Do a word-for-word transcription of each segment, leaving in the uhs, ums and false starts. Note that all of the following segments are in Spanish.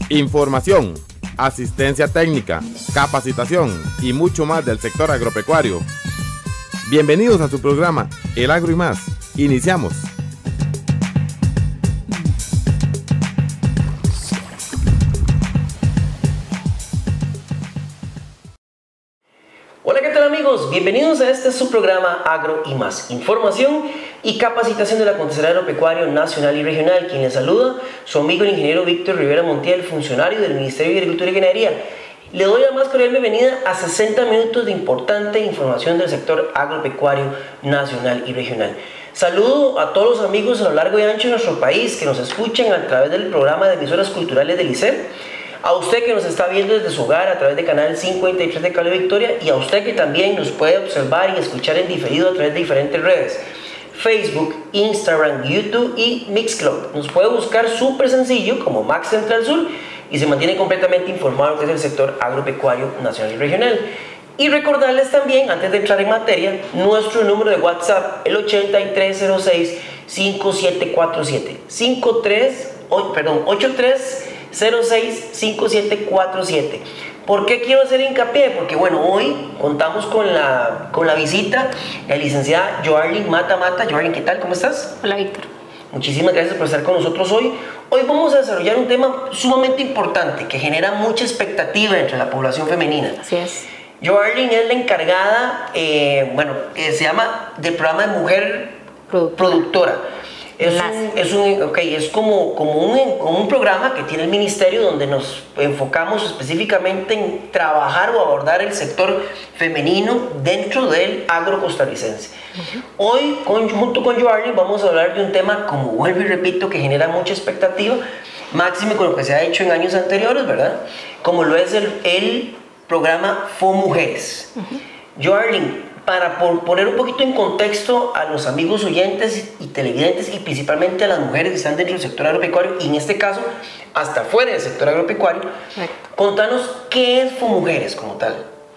Información, asistencia técnica, capacitación y mucho más del sector agropecuario. Bienvenidos a su programa El Agro y Más. Iniciamos. Hola, ¿qué tal amigos? Bienvenidos a este su programa Agro y Más. Información y capacitación del acontecer agropecuario nacional y regional. Quien les saluda, su amigo el ingeniero Víctor Rivera Montiel, funcionario del Ministerio de Agricultura y Ganadería. Le doy la más cordial bienvenida a sesenta minutos de importante información del sector agropecuario nacional y regional. Saludo a todos los amigos a lo largo y ancho de nuestro país que nos escuchan a través del programa de emisoras culturales del I C E R. A usted que nos está viendo desde su hogar a través de Canal cincuenta y tres de Cable Victoria, y a usted que también nos puede observar y escuchar en diferido a través de diferentes redes: Facebook, Instagram, YouTube y Mixcloud. Nos puede buscar súper sencillo como Max Central Sur y se mantiene completamente informado de el sector agropecuario nacional y regional. Y recordarles también, antes de entrar en materia, nuestro número de WhatsApp, el ochenta y tres cero seis, cincuenta y siete cuarenta y siete, cincuenta y tres, perdón, ochenta y tres cero seis, cincuenta y siete cuarenta y siete. ¿Por qué quiero hacer hincapié? Porque bueno, hoy contamos con la, con la visita de la licenciada Joarlyn Mata Mata. Joarlyn, ¿qué tal? ¿Cómo estás? Hola, Víctor. Muchísimas gracias por estar con nosotros hoy. Hoy vamos a desarrollar un tema sumamente importante que genera mucha expectativa entre la población femenina. Así es. Joarlyn es la encargada, eh, bueno, eh, se llama del programa de Mujer Productora. Productora. Es un, es, un, okay, es como, como, un, como un programa que tiene el ministerio donde nos enfocamos específicamente en trabajar o abordar el sector femenino dentro del agro costarricense. Uh-huh. Hoy, con, junto con Joarlyn, vamos a hablar de un tema, como vuelvo y repito, que genera mucha expectativa, máxime con lo que se ha hecho en años anteriores, ¿verdad? Como lo es el, el programa FOMujeres. Uh-huh. Joarlyn, para poner un poquito en contexto a los amigos oyentes y televidentes y principalmente a las mujeres que están dentro del sector agropecuario y en este caso hasta fuera del sector agropecuario, correcto, contanos qué es FOMujeres como tal.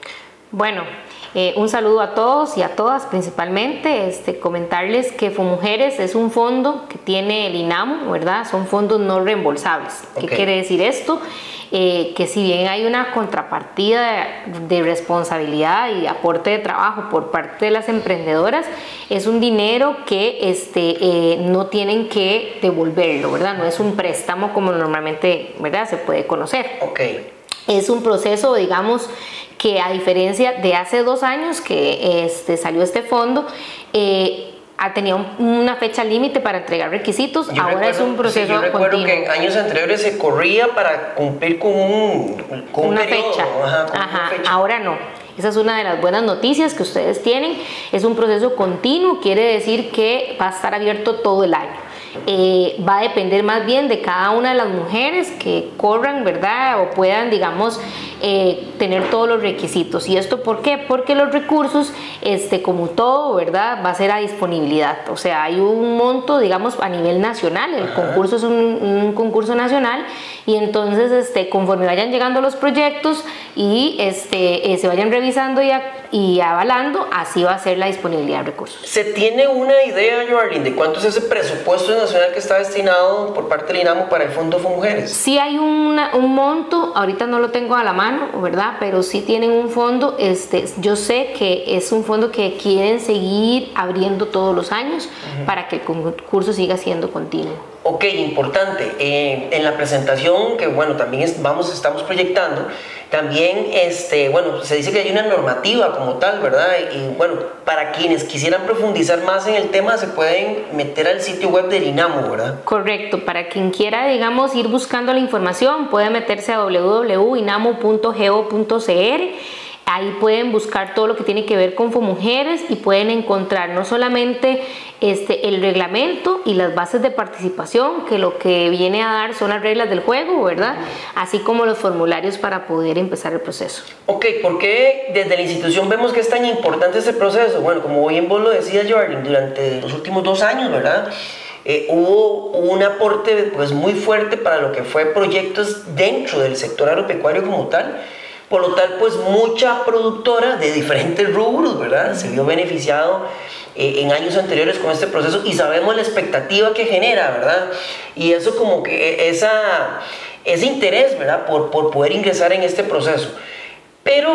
Bueno, eh, un saludo a todos y a todas, principalmente este, comentarles que FOMujeres es un fondo que tiene el INAMO, ¿verdad? Son fondos no reembolsables. ¿Qué okay. quiere decir esto? Eh, que si bien hay una contrapartida de, de responsabilidad y aporte de trabajo por parte de las emprendedoras, es un dinero que este, eh, no tienen que devolverlo, ¿verdad? No es un préstamo como normalmente, ¿verdad?, se puede conocer. Okay. Es un proceso, digamos, que a diferencia de hace dos años que este, salió este fondo, eh, tenía un, una fecha límite para entregar requisitos, yo ahora recuerdo, es un proceso sí, yo recuerdo continuo. Que en años anteriores se corría para cumplir con, un, con una, un periodo, fecha. Ajá, con Ajá, una fecha. Ahora no. Esa es una de las buenas noticias que ustedes tienen. Es un proceso continuo, quiere decir que va a estar abierto todo el año. Eh, va a depender más bien de cada una de las mujeres que corran, ¿verdad? O puedan, digamos, eh, tener todos los requisitos. ¿Y esto por qué? Porque los recursos, este, como todo, ¿verdad?, va a ser a disponibilidad. O sea, hay un monto, digamos, a nivel nacional. El Ajá. concurso es un, un concurso nacional y entonces, este, conforme vayan llegando los proyectos y este, eh, se vayan revisando y, a, y avalando, así va a ser la disponibilidad de recursos. ¿Se tiene una idea, Joarlyn, de cuánto es ese presupuesto nacional que está destinado por parte del INAMO para el Fondo FOMujeres? Sí hay una, un monto, ahorita no lo tengo a la mano, ¿verdad? Pero sí tienen un fondo. Este, yo sé que es un fondo que quieren seguir abriendo todos los años uh-huh. para que el concurso siga siendo continuo. Ok, importante. Eh, en la presentación que bueno también es, vamos estamos proyectando, también este bueno se dice que hay una normativa como tal, ¿verdad? Y bueno, para quienes quisieran profundizar más en el tema se pueden meter al sitio web del INAMO, ¿verdad? Correcto. Para quien quiera, digamos, ir buscando la información, puede meterse a doble u doble u punto inamo punto go punto ce erre. Ahí pueden buscar todo lo que tiene que ver con FOMujeres y pueden encontrar no solamente este, el reglamento y las bases de participación, que lo que viene a dar son las reglas del juego, ¿verdad? Así como los formularios para poder empezar el proceso. Ok, ¿por qué desde la institución vemos que es tan importante este proceso? Bueno, como bien vos lo decías, Joarlyn, durante los últimos dos años, ¿verdad?, Eh, hubo un aporte pues, muy fuerte para lo que fue proyectos dentro del sector agropecuario como tal. Por lo tal, pues mucha productora de diferentes rubros, ¿verdad?, se vio beneficiado eh, en años anteriores con este proceso y sabemos la expectativa que genera, ¿verdad? Y eso como que esa, ese interés, ¿verdad? Por, por poder ingresar en este proceso. Pero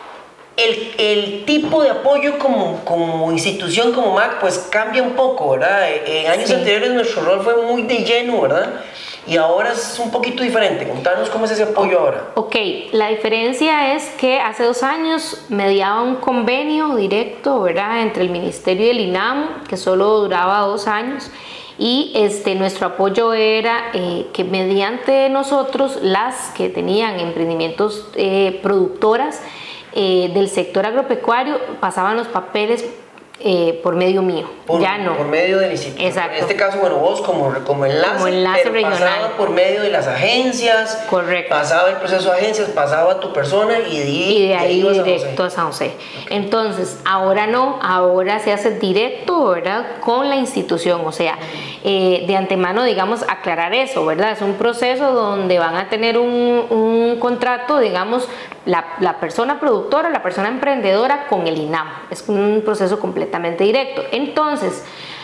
el, el tipo de apoyo como, como institución, como M A C, pues cambia un poco, ¿verdad? En años sí. anteriores nuestro rol fue muy de lleno, ¿verdad? Y ahora es un poquito diferente. Contanos cómo es ese apoyo ahora. Ok, la diferencia es que hace dos años mediaba un convenio directo, ¿verdad?, entre el Ministerio y el INAMU, que solo duraba dos años. Y este, nuestro apoyo era eh, que mediante nosotros, las que tenían emprendimientos eh, productoras eh, del sector agropecuario, pasaban los papeles Eh, por medio mío, por, ya no. Por medio del instituto. Exacto. En este caso, bueno, vos como, como enlace, como enlace pero regional. Pasaba por medio de las agencias. Correcto. Pasaba el proceso de agencias, pasaba tu persona y de, y de ahí, de ahí directo a San José. Okay. Entonces, ahora no, ahora se hace directo, ¿verdad?, con la institución. O sea, eh, de antemano, digamos, aclarar eso, ¿verdad? Es un proceso donde van a tener un, un contrato, digamos, La, la persona productora, la persona emprendedora con el INAMU. Es un proceso completamente directo. Entonces,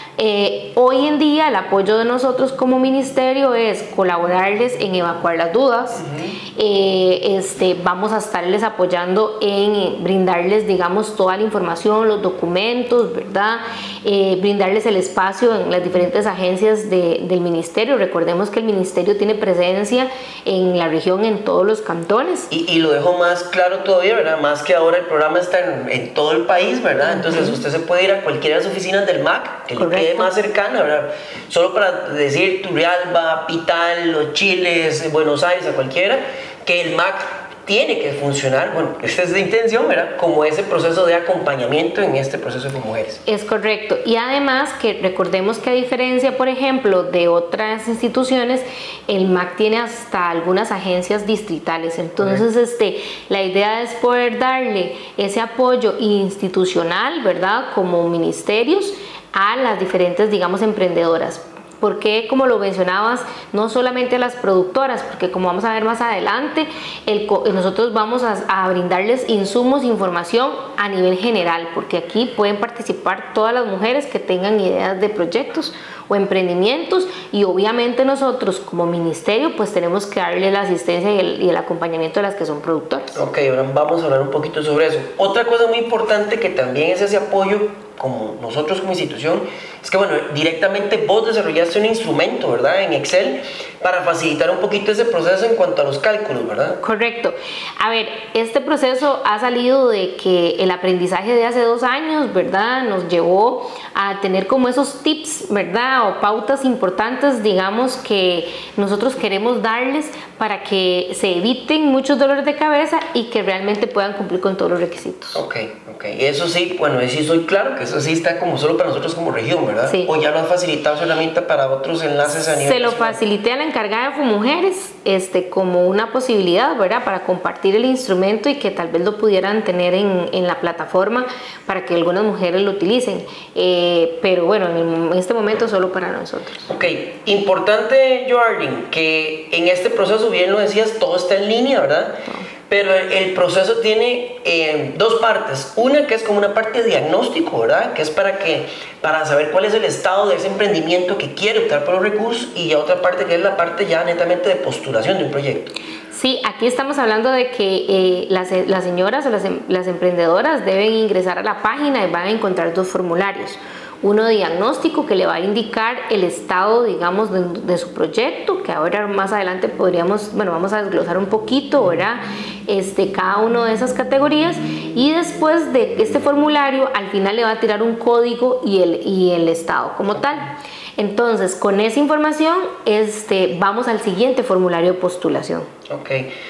eh, hoy en día el apoyo de nosotros como ministerio es colaborarles en evacuar las dudas. Uh-huh. eh, este, vamos a estarles apoyando en brindarles, digamos, toda la información, los documentos, ¿verdad? Eh, brindarles el espacio en las diferentes agencias de, del ministerio. Recordemos que el ministerio tiene presencia en la región, en todos los cantones. Y, y lo dejo más claro todavía, ¿verdad? Más que ahora el programa está en, en todo el país, ¿verdad? Entonces uh-huh. usted se puede ir a cualquiera de las oficinas del M A C, que Correcto. le quede más cercana, ¿verdad? Solo para decir Turrialba, Pital, Los Chiles, Buenos Aires, a cualquiera, que el M A C tiene que funcionar, bueno, esa es la intención, ¿verdad?, como ese proceso de acompañamiento en este proceso con mujeres. Es correcto, y además que recordemos que a diferencia, por ejemplo, de otras instituciones, el M A C tiene hasta algunas agencias distritales. Entonces este, la idea es poder darle ese apoyo institucional, ¿verdad?, como ministerios a las diferentes, digamos, emprendedoras. Porque, como lo mencionabas, no solamente a las productoras, porque como vamos a ver más adelante, el, nosotros vamos a, a brindarles insumos, información a nivel general, porque aquí pueden participar todas las mujeres que tengan ideas de proyectos o emprendimientos, y obviamente nosotros como ministerio pues tenemos que darle la asistencia y el, y el acompañamiento a las que son productoras. Ok, ahora vamos a hablar un poquito sobre eso. Otra cosa muy importante que también es ese apoyo como nosotros como institución, es que bueno, directamente vos desarrollaste un instrumento, ¿verdad?, en Excel para facilitar un poquito ese proceso en cuanto a los cálculos, ¿verdad? Correcto. A ver, este proceso ha salido de que el aprendizaje de hace dos años, ¿verdad?, nos llevó a tener como esos tips, ¿verdad?, o pautas importantes, digamos, que nosotros queremos darles para que se eviten muchos dolores de cabeza y que realmente puedan cumplir con todos los requisitos. Ok, ok. Eso sí, bueno, sí soy claro que eso sí está como solo para nosotros como región, ¿verdad? Sí. O ya lo han facilitado su herramienta para otros enlaces a nivel Se lo nacional. Facilité a la encargada de FUMujeres este, como una posibilidad, ¿verdad?, para compartir el instrumento y que tal vez lo pudieran tener en, en la plataforma para que algunas mujeres lo utilicen. Eh, pero bueno, en, en este momento solo para nosotros. Ok, importante, Joarlyn, que en este proceso, bien lo decías, todo está en línea, ¿verdad? No. Pero el proceso tiene eh, dos partes. Una que es como una parte de diagnóstico, ¿verdad?, que es para, que, para saber cuál es el estado de ese emprendimiento que quiere optar por los recursos, y otra parte que es la parte ya netamente de postulación de un proyecto. Sí, aquí estamos hablando de que eh, las, las señoras o las, las emprendedoras deben ingresar a la página y van a encontrar dos formularios. Uno de diagnóstico, que le va a indicar el estado, digamos, de, de su proyecto, que ahora más adelante podríamos, bueno, vamos a desglosar un poquito, ¿verdad?, este, cada una de esas categorías, y después de este formulario, al final le va a tirar un código y el, y el estado como tal. Entonces, con esa información, este, vamos al siguiente formulario de postulación. Ok.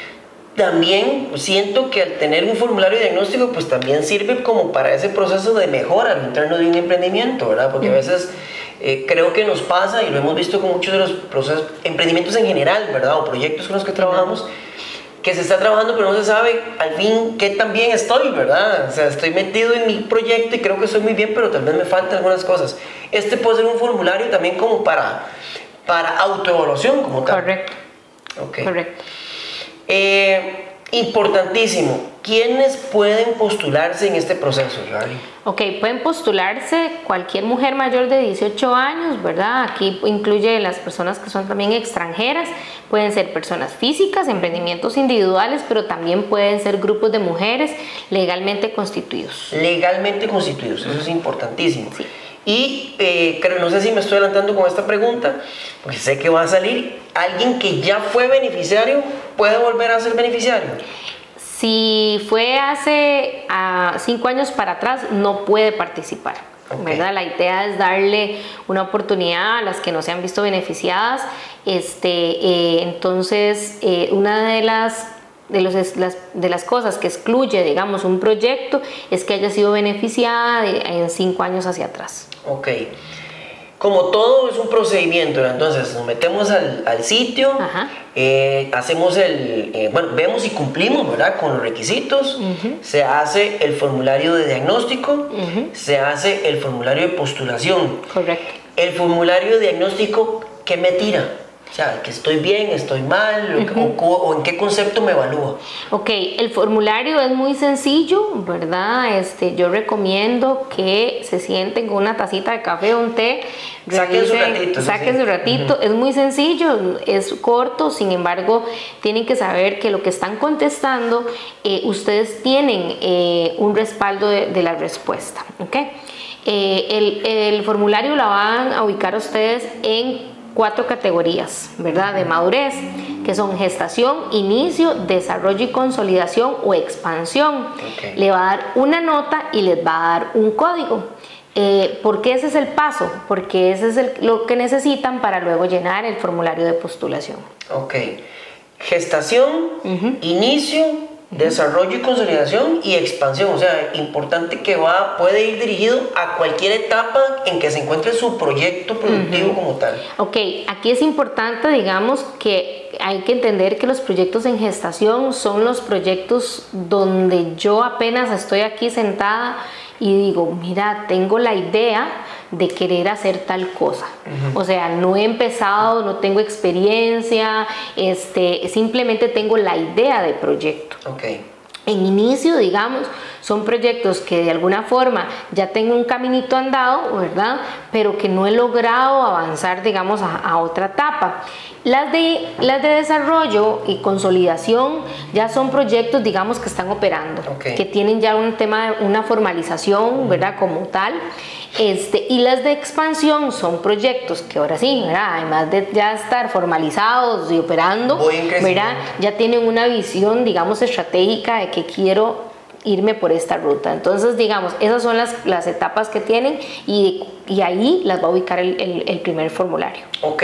También siento que al tener un formulario de diagnóstico, pues también sirve como para ese proceso de mejora al interno de un emprendimiento, ¿verdad? Porque a veces eh, creo que nos pasa, y lo hemos visto con muchos de los procesos, emprendimientos en general, ¿verdad?, o proyectos con los que trabajamos, que se está trabajando pero no se sabe al fin qué tan bien estoy, ¿verdad? O sea, estoy metido en mi proyecto y creo que estoy muy bien, pero tal vez me faltan algunas cosas. Este puede ser un formulario también como para, para autoevaluación como tal. Correcto. Okay. Correcto. Eh, Importantísimo. ¿Quiénes pueden postularse en este proceso, Charlie? Ok, pueden postularse cualquier mujer mayor de dieciocho años, ¿verdad? Aquí incluye las personas que son también extranjeras, pueden ser personas físicas, emprendimientos individuales, pero también pueden ser grupos de mujeres legalmente constituidos. Legalmente constituidos, eso es importantísimo. Sí. Y eh, creo, no sé si me estoy adelantando con esta pregunta, porque sé que va a salir, ¿alguien que ya fue beneficiario puede volver a ser beneficiario? Si fue hace uh, cinco años para atrás, no puede participar, okay. ¿verdad? La idea es darle una oportunidad a las que no se han visto beneficiadas. Este, eh, entonces, eh, una de las, de, los, las, de las cosas que excluye, digamos, un proyecto es que haya sido beneficiada de, en cinco años hacia atrás. Ok. Como todo es un procedimiento, entonces nos metemos al, al sitio, eh, hacemos el, eh, bueno, vemos si cumplimos, ¿verdad?, con los requisitos, uh-huh. se hace el formulario de diagnóstico, uh-huh. se hace el formulario de postulación. Correcto. El formulario de diagnóstico, ¿qué me tira? O sea, que estoy bien, estoy mal, uh-huh. o, o en qué concepto me evalúa. Ok, el formulario es muy sencillo, ¿verdad? Este, yo recomiendo que se sienten con una tacita de café o un té. Saquen su ratito. Saquen su ratito. Uh-huh. Es muy sencillo, es corto, sin embargo, tienen que saber que lo que están contestando, eh, ustedes tienen eh, un respaldo de, de la respuesta, ¿ok? Eh, el, el formulario la van a ubicar ustedes en cuatro categorías, ¿verdad?, de madurez, que son gestación, inicio, desarrollo y consolidación o expansión. Okay. Le va a dar una nota y les va a dar un código. Eh, ¿Por qué ese es el paso? Porque ese es el, lo que necesitan para luego llenar el formulario de postulación. Ok. Gestación, uh-huh. inicio, desarrollo y consolidación y expansión, o sea, importante que va, puede ir dirigido a cualquier etapa en que se encuentre su proyecto productivo uh-huh. como tal. Ok, aquí es importante, digamos, que hay que entender que los proyectos en gestación son los proyectos donde yo apenas estoy aquí sentada y digo, mira, tengo la idea de querer hacer tal cosa. Uh-huh. O sea, no he empezado, no tengo experiencia, este, simplemente tengo la idea de proyecto. Okay. En inicio, digamos, son proyectos que de alguna forma ya tengo un caminito andado, ¿verdad? Pero que no he logrado avanzar, digamos, a, a otra etapa. Las de, las de desarrollo y consolidación ya son proyectos, digamos, que están operando, okay. que tienen ya un tema, una formalización, ¿verdad?, como tal. Este, y las de expansión son proyectos que ahora sí, ¿verdad?, además de ya estar formalizados y operando, ¿verdad?, ya tienen una visión, digamos, estratégica de que quiero irme por esta ruta. Entonces, digamos, esas son las, las etapas que tienen y, y ahí las va a ubicar el, el, el primer formulario. Ok.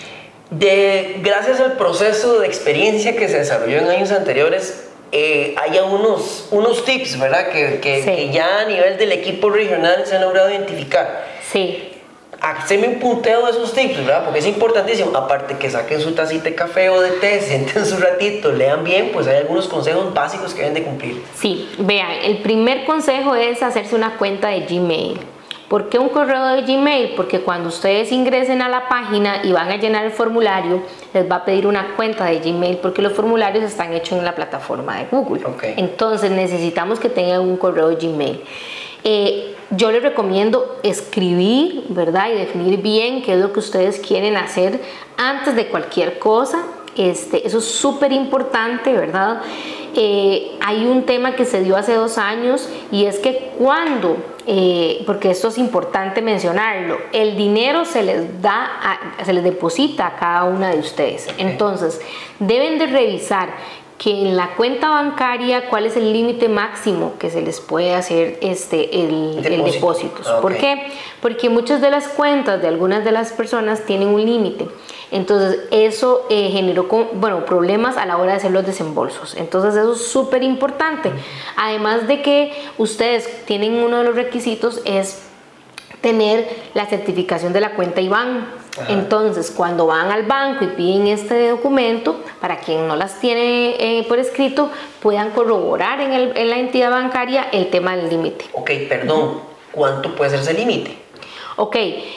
De, gracias al proceso de experiencia que se desarrolló en años anteriores, eh, hay unos, unos tips, ¿verdad?, que, que, sí. que ya a nivel del equipo regional se han logrado identificar. Sí. Haceme un punteo de esos tips, ¿verdad?, porque es importantísimo. Aparte que saquen su tacita de café o de té, sienten su ratito, lean bien, pues hay algunos consejos básicos que deben de cumplir. Sí, vean, el primer consejo es hacerse una cuenta de Gmail. ¿Por qué un correo de Gmail? Porque cuando ustedes ingresen a la página y van a llenar el formulario, les va a pedir una cuenta de Gmail porque los formularios están hechos en la plataforma de Google. Okay. Entonces necesitamos que tengan un correo de Gmail. Eh, yo les recomiendo escribir, ¿verdad?, y definir bien qué es lo que ustedes quieren hacer antes de cualquier cosa. Este, eso es súper importante, ¿verdad? Eh, hay un tema que se dio hace dos años y es que cuando, eh, porque esto es importante mencionarlo, el dinero se les da, a, se les deposita a cada una de ustedes. Entonces, deben de revisar que en la cuenta bancaria cuál es el límite máximo que se les puede hacer este, el, Depósito. el depósito. Okay. ¿Por qué? Porque muchas de las cuentas de algunas de las personas tienen un límite. Entonces eso eh, generó bueno, problemas a la hora de hacer los desembolsos. Entonces eso es súper importante. Además de que ustedes tienen uno de los requisitos es tener la certificación de la cuenta I B A N. Ajá. Entonces, cuando van al banco y piden este documento, para quien no las tiene eh, por escrito, puedan corroborar en, el, en la entidad bancaria el tema del límite. Ok, perdón, ¿cuánto puede ser ese límite? Ok,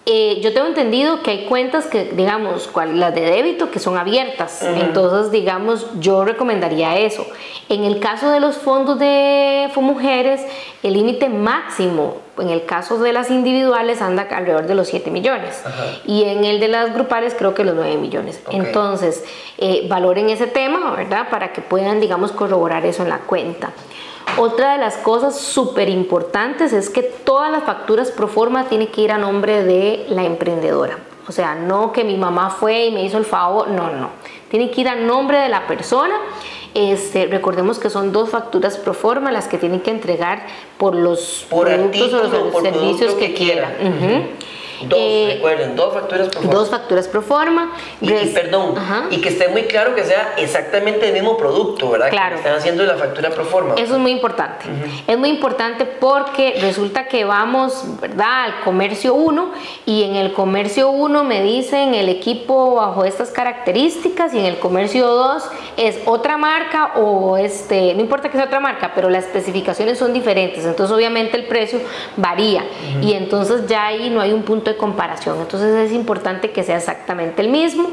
Eh, yo tengo entendido que hay cuentas que, digamos, cual, las de débito, que son abiertas. Uh-huh. Entonces, digamos, yo recomendaría eso. En el caso de los fondos de FOMujeres, el límite máximo, en el caso de las individuales, anda alrededor de los siete millones. Uh-huh. Y en el de las grupales, creo que los nueve millones. Okay. Entonces, eh, valoren ese tema, ¿verdad? Para que puedan, digamos, corroborar eso en la cuenta. Otra de las cosas súper importantes es que todas las facturas pro forma tienen que ir a nombre de la emprendedora. O sea, no que mi mamá fue y me hizo el favor, no, no. Tiene que ir a nombre de la persona. Este, recordemos que son dos facturas pro forma las que tienen que entregar por los por productos artículo, o los por servicios que, que quieran. Uh-huh. Dos, eh, recuerden, dos facturas pro forma. Dos facturas pro forma. Y, y perdón, ajá. y que esté muy claro que sea exactamente el mismo producto, ¿verdad? Claro. Que están haciendo la factura pro forma. Eso es muy importante. Uh-huh. Es muy importante porque resulta que vamos, ¿verdad?, al comercio uno y en el comercio uno me dicen el equipo bajo estas características y en el comercio dos es otra marca o este, no importa que sea otra marca, pero las especificaciones son diferentes. Entonces, obviamente, el precio varía uh-huh. y entonces ya ahí no hay un punto de comparación. Entonces es importante que sea exactamente el mismo.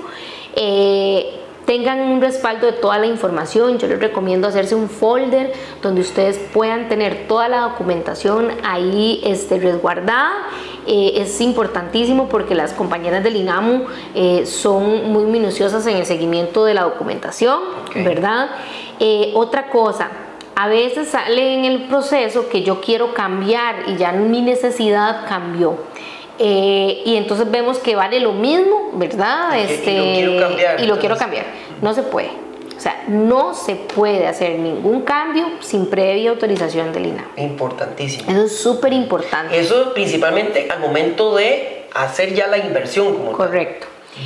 Eh, tengan un respaldo de toda la información. Yo les recomiendo hacerse un folder donde ustedes puedan tener toda la documentación ahí este, resguardada. Eh, es importantísimo porque las compañeras del INAMU eh, son muy minuciosas en el seguimiento de la documentación, okay. ¿verdad? Eh, otra cosa, a veces sale en el proceso que yo quiero cambiar y ya mi necesidad cambió. Eh, y entonces vemos que vale lo mismo, ¿verdad? Y, este, y lo quiero cambiar. Y lo quiero cambiar. No se puede. O sea, no se puede hacer ningún cambio sin previa autorización del INAMU. Importantísimo. Eso es súper importante. Eso principalmente al momento de hacer ya la inversión. Como Correcto.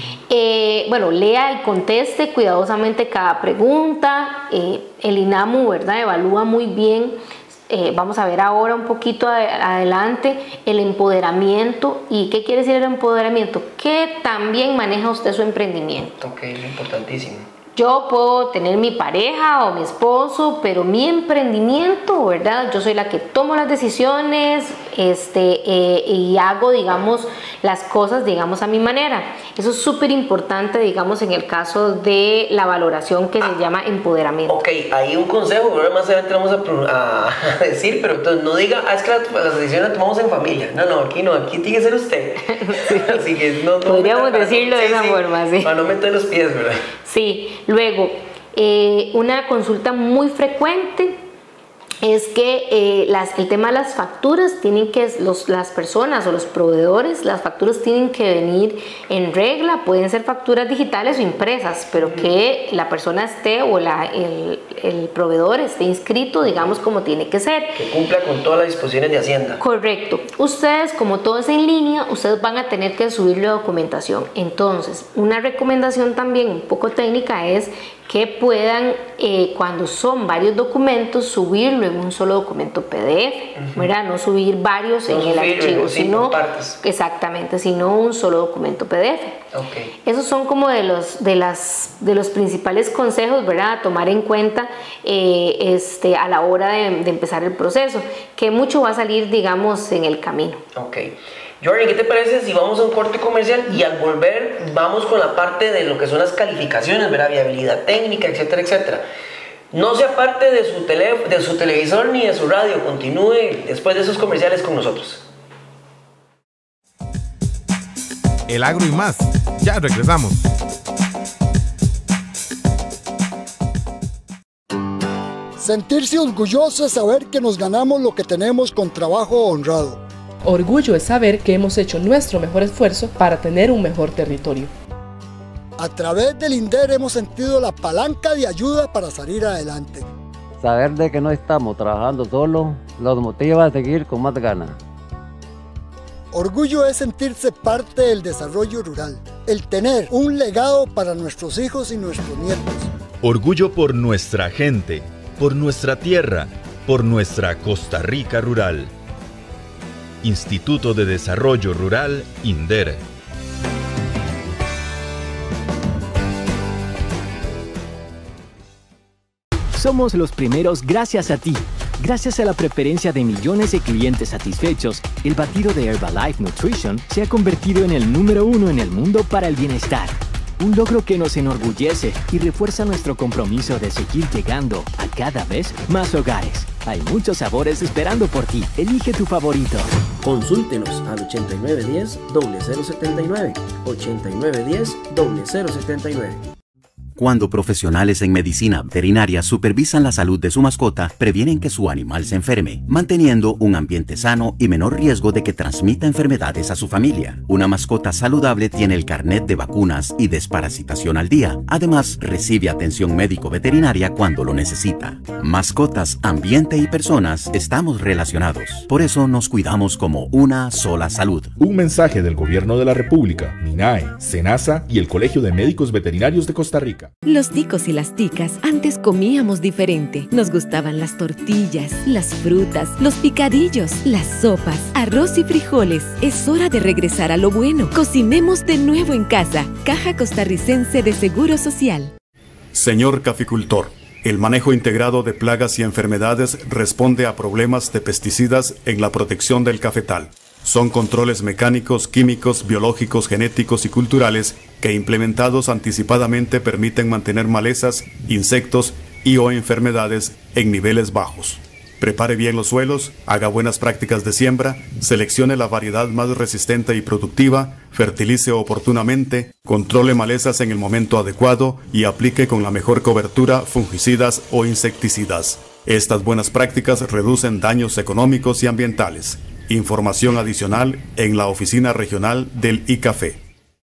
Eh, bueno, lea y conteste cuidadosamente cada pregunta. Eh, el INAMU, ¿verdad?, evalúa muy bien. Eh, vamos a ver ahora un poquito adelante el empoderamiento. ¿Y qué quiere decir el empoderamiento? Que también maneja usted su emprendimiento. Ok, es importantísimo. Yo puedo tener mi pareja o mi esposo, pero mi emprendimiento, ¿verdad? Yo soy la que tomo las decisiones este, eh, y hago, digamos, las cosas, digamos, a mi manera. Eso es súper importante, digamos, en el caso de la valoración que ah, se llama empoderamiento. Ok, hay un consejo, pero más adelante vamos a, a decir, pero entonces no diga, ah, es que las, las decisiones las tomamos en familia. No, no, aquí no, aquí tiene que ser usted. Sí, así que no, no podríamos meta, decirlo de sí, esa sí, forma, sí. Para no meter los pies, ¿verdad? Sí, luego, eh, una consulta muy frecuente es que eh, las, el tema de las facturas tienen que, los, las personas o los proveedores, las facturas tienen que venir en regla, pueden ser facturas digitales o impresas, pero uh-huh. que la persona esté o la, el, el proveedor esté inscrito, digamos, como tiene que ser. Que cumpla con todas las disposiciones de Hacienda. Correcto. Ustedes, como todo es en línea, ustedes van a tener que subir la documentación. Entonces, una recomendación también un poco técnica es que puedan, eh, cuando son varios documentos, subirlo en un solo documento P D F, uh-huh. ¿verdad? No subir varios no en el archivo, sí, sino, partes. Exactamente, sino un solo documento P D F. Okay. Esos son como de los, de las, de los principales consejos, ¿verdad?, a tomar en cuenta eh, este, a la hora de, de empezar el proceso, que mucho va a salir, digamos, en el camino. Ok. Jordi, ¿qué te parece si vamos a un corte comercial y al volver vamos con la parte de lo que son las calificaciones, ¿verdad? Viabilidad técnica, etcétera, etcétera? No se aparte de su, tele, de su televisor ni de su radio, continúe después de esos comerciales con nosotros. El Agro y más, ya regresamos. Sentirse orgulloso es saber que nos ganamos lo que tenemos con trabajo honrado. Orgullo es saber que hemos hecho nuestro mejor esfuerzo para tener un mejor territorio. A través del INDER hemos sentido la palanca de ayuda para salir adelante. Saber de que no estamos trabajando solo nos motiva a seguir con más ganas. Orgullo es sentirse parte del desarrollo rural, el tener un legado para nuestros hijos y nuestros nietos. Orgullo por nuestra gente, por nuestra tierra, por nuestra Costa Rica rural. Instituto de Desarrollo Rural, INDER. Somos los primeros gracias a ti. Gracias a la preferencia de millones de clientes satisfechos, el batido de Herbalife Nutrition se ha convertido en el número uno en el mundo para el bienestar. Un logro que nos enorgullece y refuerza nuestro compromiso de seguir llegando a cada vez más hogares. Hay muchos sabores esperando por ti. Elige tu favorito. Consúltenos al ochenta y nueve diez, cero cero setenta y nueve, ochenta y nueve diez, cero cero setenta y nueve. Cuando profesionales en medicina veterinaria supervisan la salud de su mascota, previenen que su animal se enferme, manteniendo un ambiente sano y menor riesgo de que transmita enfermedades a su familia. Una mascota saludable tiene el carnet de vacunas y desparasitación al día. Además, recibe atención médico-veterinaria cuando lo necesita. Mascotas, ambiente y personas estamos relacionados. Por eso nos cuidamos como una sola salud. Un mensaje del Gobierno de la República, MINAE, SENASA y el Colegio de Médicos Veterinarios de Costa Rica. Los ticos y las ticas antes comíamos diferente. Nos gustaban las tortillas, las frutas, los picadillos, las sopas, arroz y frijoles. Es hora de regresar a lo bueno. Cocinemos de nuevo en casa. Caja Costarricense de Seguro Social. Señor caficultor, el manejo integrado de plagas y enfermedades responde a problemas de pesticidas en la protección del cafetal. Son controles mecánicos, químicos, biológicos, genéticos y culturales que implementados anticipadamente permiten mantener malezas, insectos y o enfermedades en niveles bajos. Prepare bien los suelos, haga buenas prácticas de siembra, seleccione la variedad más resistente y productiva, fertilice oportunamente, controle malezas en el momento adecuado y aplique con la mejor cobertura fungicidas o insecticidas. Estas buenas prácticas reducen daños económicos y ambientales. Información adicional en la oficina regional del ICAFE.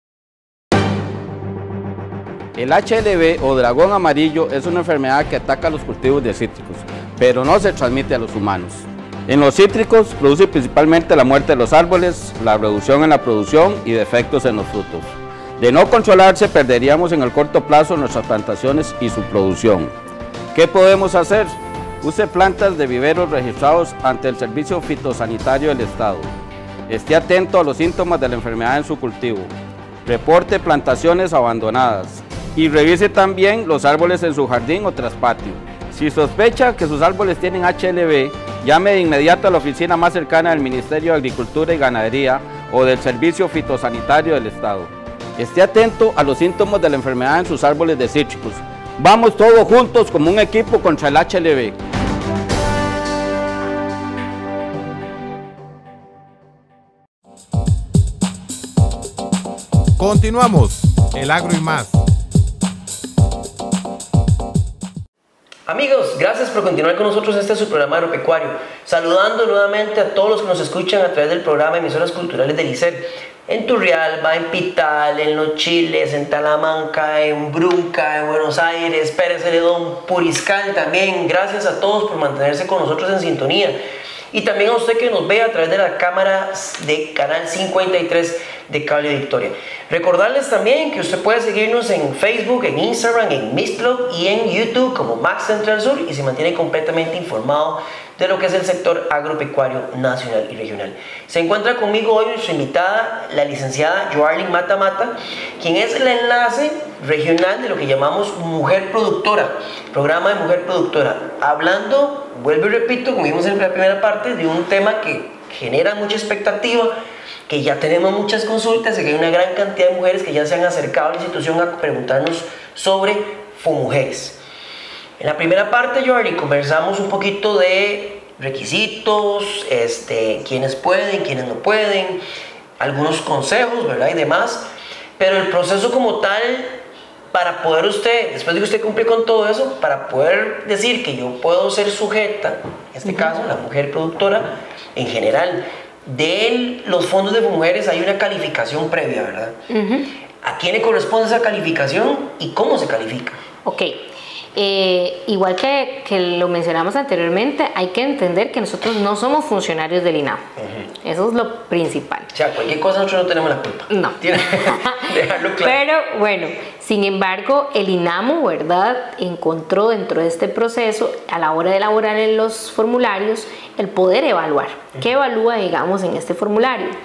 El H L V o dragón amarillo es una enfermedad que ataca los cultivos de cítricos, pero no se transmite a los humanos. En los cítricos produce principalmente la muerte de los árboles, la reducción en la producción y defectos en los frutos. De no controlarse, perderíamos en el corto plazo nuestras plantaciones y su producción. ¿Qué podemos hacer? Use plantas de viveros registrados ante el Servicio Fitosanitario del Estado. Esté atento a los síntomas de la enfermedad en su cultivo. Reporte plantaciones abandonadas. Y revise también los árboles en su jardín o traspatio. Si sospecha que sus árboles tienen H L V, llame de inmediato a la oficina más cercana del Ministerio de Agricultura y Ganadería o del Servicio Fitosanitario del Estado. Esté atento a los síntomas de la enfermedad en sus árboles de cítricos. Vamos todos juntos como un equipo contra el H L V. Continuamos, el agro y más. Amigos, gracias por continuar con nosotros en este su programa agropecuario. Saludando nuevamente a todos los que nos escuchan a través del programa Emisoras Culturales del I C E R. En Turrialba, en Pital, en Los Chiles, en Talamanca, en Brunca, en Buenos Aires, Pérez Celedón, Puriscal también. Gracias a todos por mantenerse con nosotros en sintonía. Y también a usted que nos ve a través de la cámara de Canal cincuenta y tres de Cable Victoria. Recordarles también que usted puede seguirnos en Facebook, en Instagram, en Mixcloud y en YouTube como Max Central Sur y se mantiene completamente informado de lo que es el sector agropecuario nacional y regional. Se encuentra conmigo hoy nuestra invitada, la licenciada Joarlyn Mata Mata, quien es el enlace regional de lo que llamamos Mujer Productora, programa de Mujer Productora, hablando, vuelvo y repito, como vimos en la primera parte, de un tema que genera mucha expectativa, que ya tenemos muchas consultas y que hay una gran cantidad de mujeres que ya se han acercado a la institución a preguntarnos sobre FOMujeres. En la primera parte, Joarlyn, conversamos un poquito de requisitos, este, quiénes pueden, quiénes no pueden, algunos consejos, ¿verdad? Y demás, pero el proceso como tal, para poder usted, después de que usted cumple con todo eso, para poder decir que yo puedo ser sujeta, en este uh-huh. caso, la mujer productora, en general, de los fondos de mujeres hay una calificación previa, ¿verdad? Uh-huh. ¿A quién le corresponde esa calificación y cómo se califica? Ok. Eh, igual que, que lo mencionamos anteriormente, hay que entender que nosotros no somos funcionarios del INAMO. Uh-huh. Eso es lo principal. O sea, cualquier cosa nosotros no tenemos la culpa. No. Tiene que dejarlo claro. Pero bueno, sin embargo, el INAMO, ¿verdad?, encontró dentro de este proceso, a la hora de elaborar en los formularios, el poder evaluar. Uh-huh. ¿Qué evalúa, digamos, en este formulario?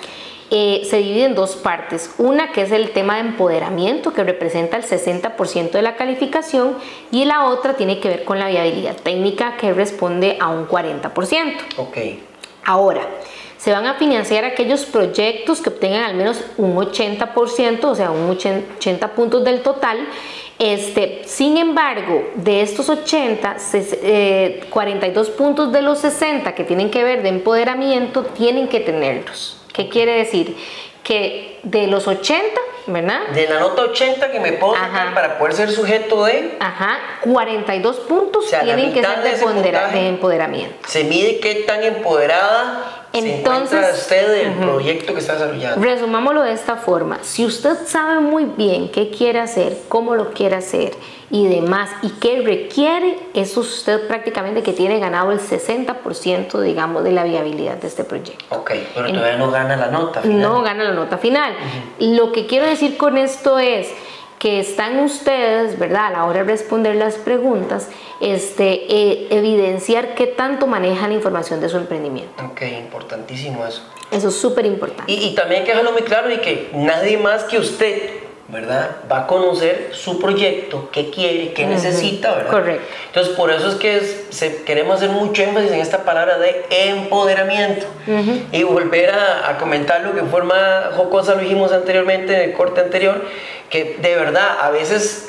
eh, se divide en dos partes. Una que es el tema de empoderamiento, que representa el sesenta por ciento de la calificación, y la otra tiene que ver con la viabilidad técnica, que responde a un cuarenta por ciento. Ok. Ahora, se van a financiar aquellos proyectos que obtengan al menos un ochenta por ciento, o sea, un ochenta puntos del total. Este, sin embargo, de estos ochenta, eh, cuarenta y dos puntos de los sesenta que tienen que ver de empoderamiento tienen que tenerlos. ¿Qué quiere decir? Que de los ochenta, ¿verdad? De la nota ochenta que me puedo sacar para poder ser sujeto de... Ajá, cuarenta y dos puntos, o sea, tienen que ser de, de, empodera de empoderamiento. Se mide qué tan empoderada Entonces, se encuentra usted del uh-huh. proyecto que está desarrollando. Resumámoslo de esta forma. Si usted sabe muy bien qué quiere hacer, cómo lo quiere hacer y demás, y qué requiere, eso usted prácticamente que tiene ganado el sesenta por ciento, digamos, de la viabilidad de este proyecto. Ok, pero todavía en, no gana la nota final. No gana la nota final. Uh-huh. Lo que quiero decir con esto es que están ustedes, ¿verdad?, a la hora de responder las preguntas, este, eh, evidenciar qué tanto manejan la información de su emprendimiento. Ok, importantísimo eso. Eso es súper importante. Y, y también hay que dejarlo muy claro y que nadie más que usted, ¿verdad?, va a conocer su proyecto, qué quiere, qué uh-huh. necesita, ¿verdad? Correcto. Entonces, por eso es que es, se, queremos hacer mucho énfasis en esta palabra de empoderamiento. Uh-huh. Y volver a, a comentar lo que en forma jocosa lo dijimos anteriormente en el corte anterior, que de verdad a veces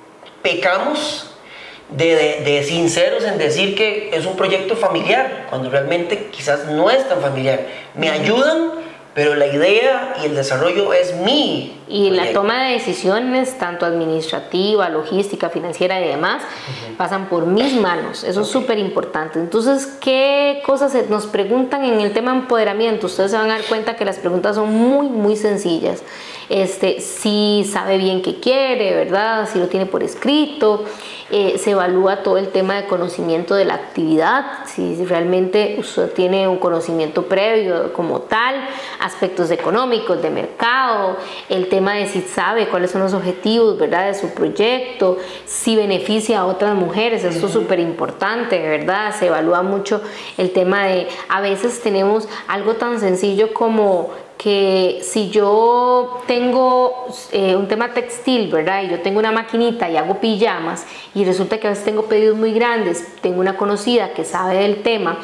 pecamos de, de, de sinceros en decir que es un proyecto familiar, cuando realmente quizás no es tan familiar. Me ayudan, pero la idea y el desarrollo es mi Y proyecto. La toma de decisiones, tanto administrativa, logística, financiera y demás, uh-huh. pasan por mis manos. Eso okay. es súper importante. Entonces, ¿qué cosas nos preguntan en el tema de empoderamiento? Ustedes se van a dar cuenta que las preguntas son muy, muy sencillas. Este, si sabe bien qué quiere, ¿verdad? Si lo tiene por escrito. Eh, se evalúa todo el tema de conocimiento de la actividad, si realmente usted tiene un conocimiento previo como tal, aspectos económicos, de mercado, el tema de si sabe cuáles son los objetivos, ¿verdad?, de su proyecto, si beneficia a otras mujeres. Esto es súper importante, ¿verdad? Se evalúa mucho el tema de, a veces tenemos algo tan sencillo como que si yo tengo eh, un tema textil, ¿verdad?, y yo tengo una maquinita y hago pijamas y resulta que a veces tengo pedidos muy grandes, tengo una conocida que sabe del tema,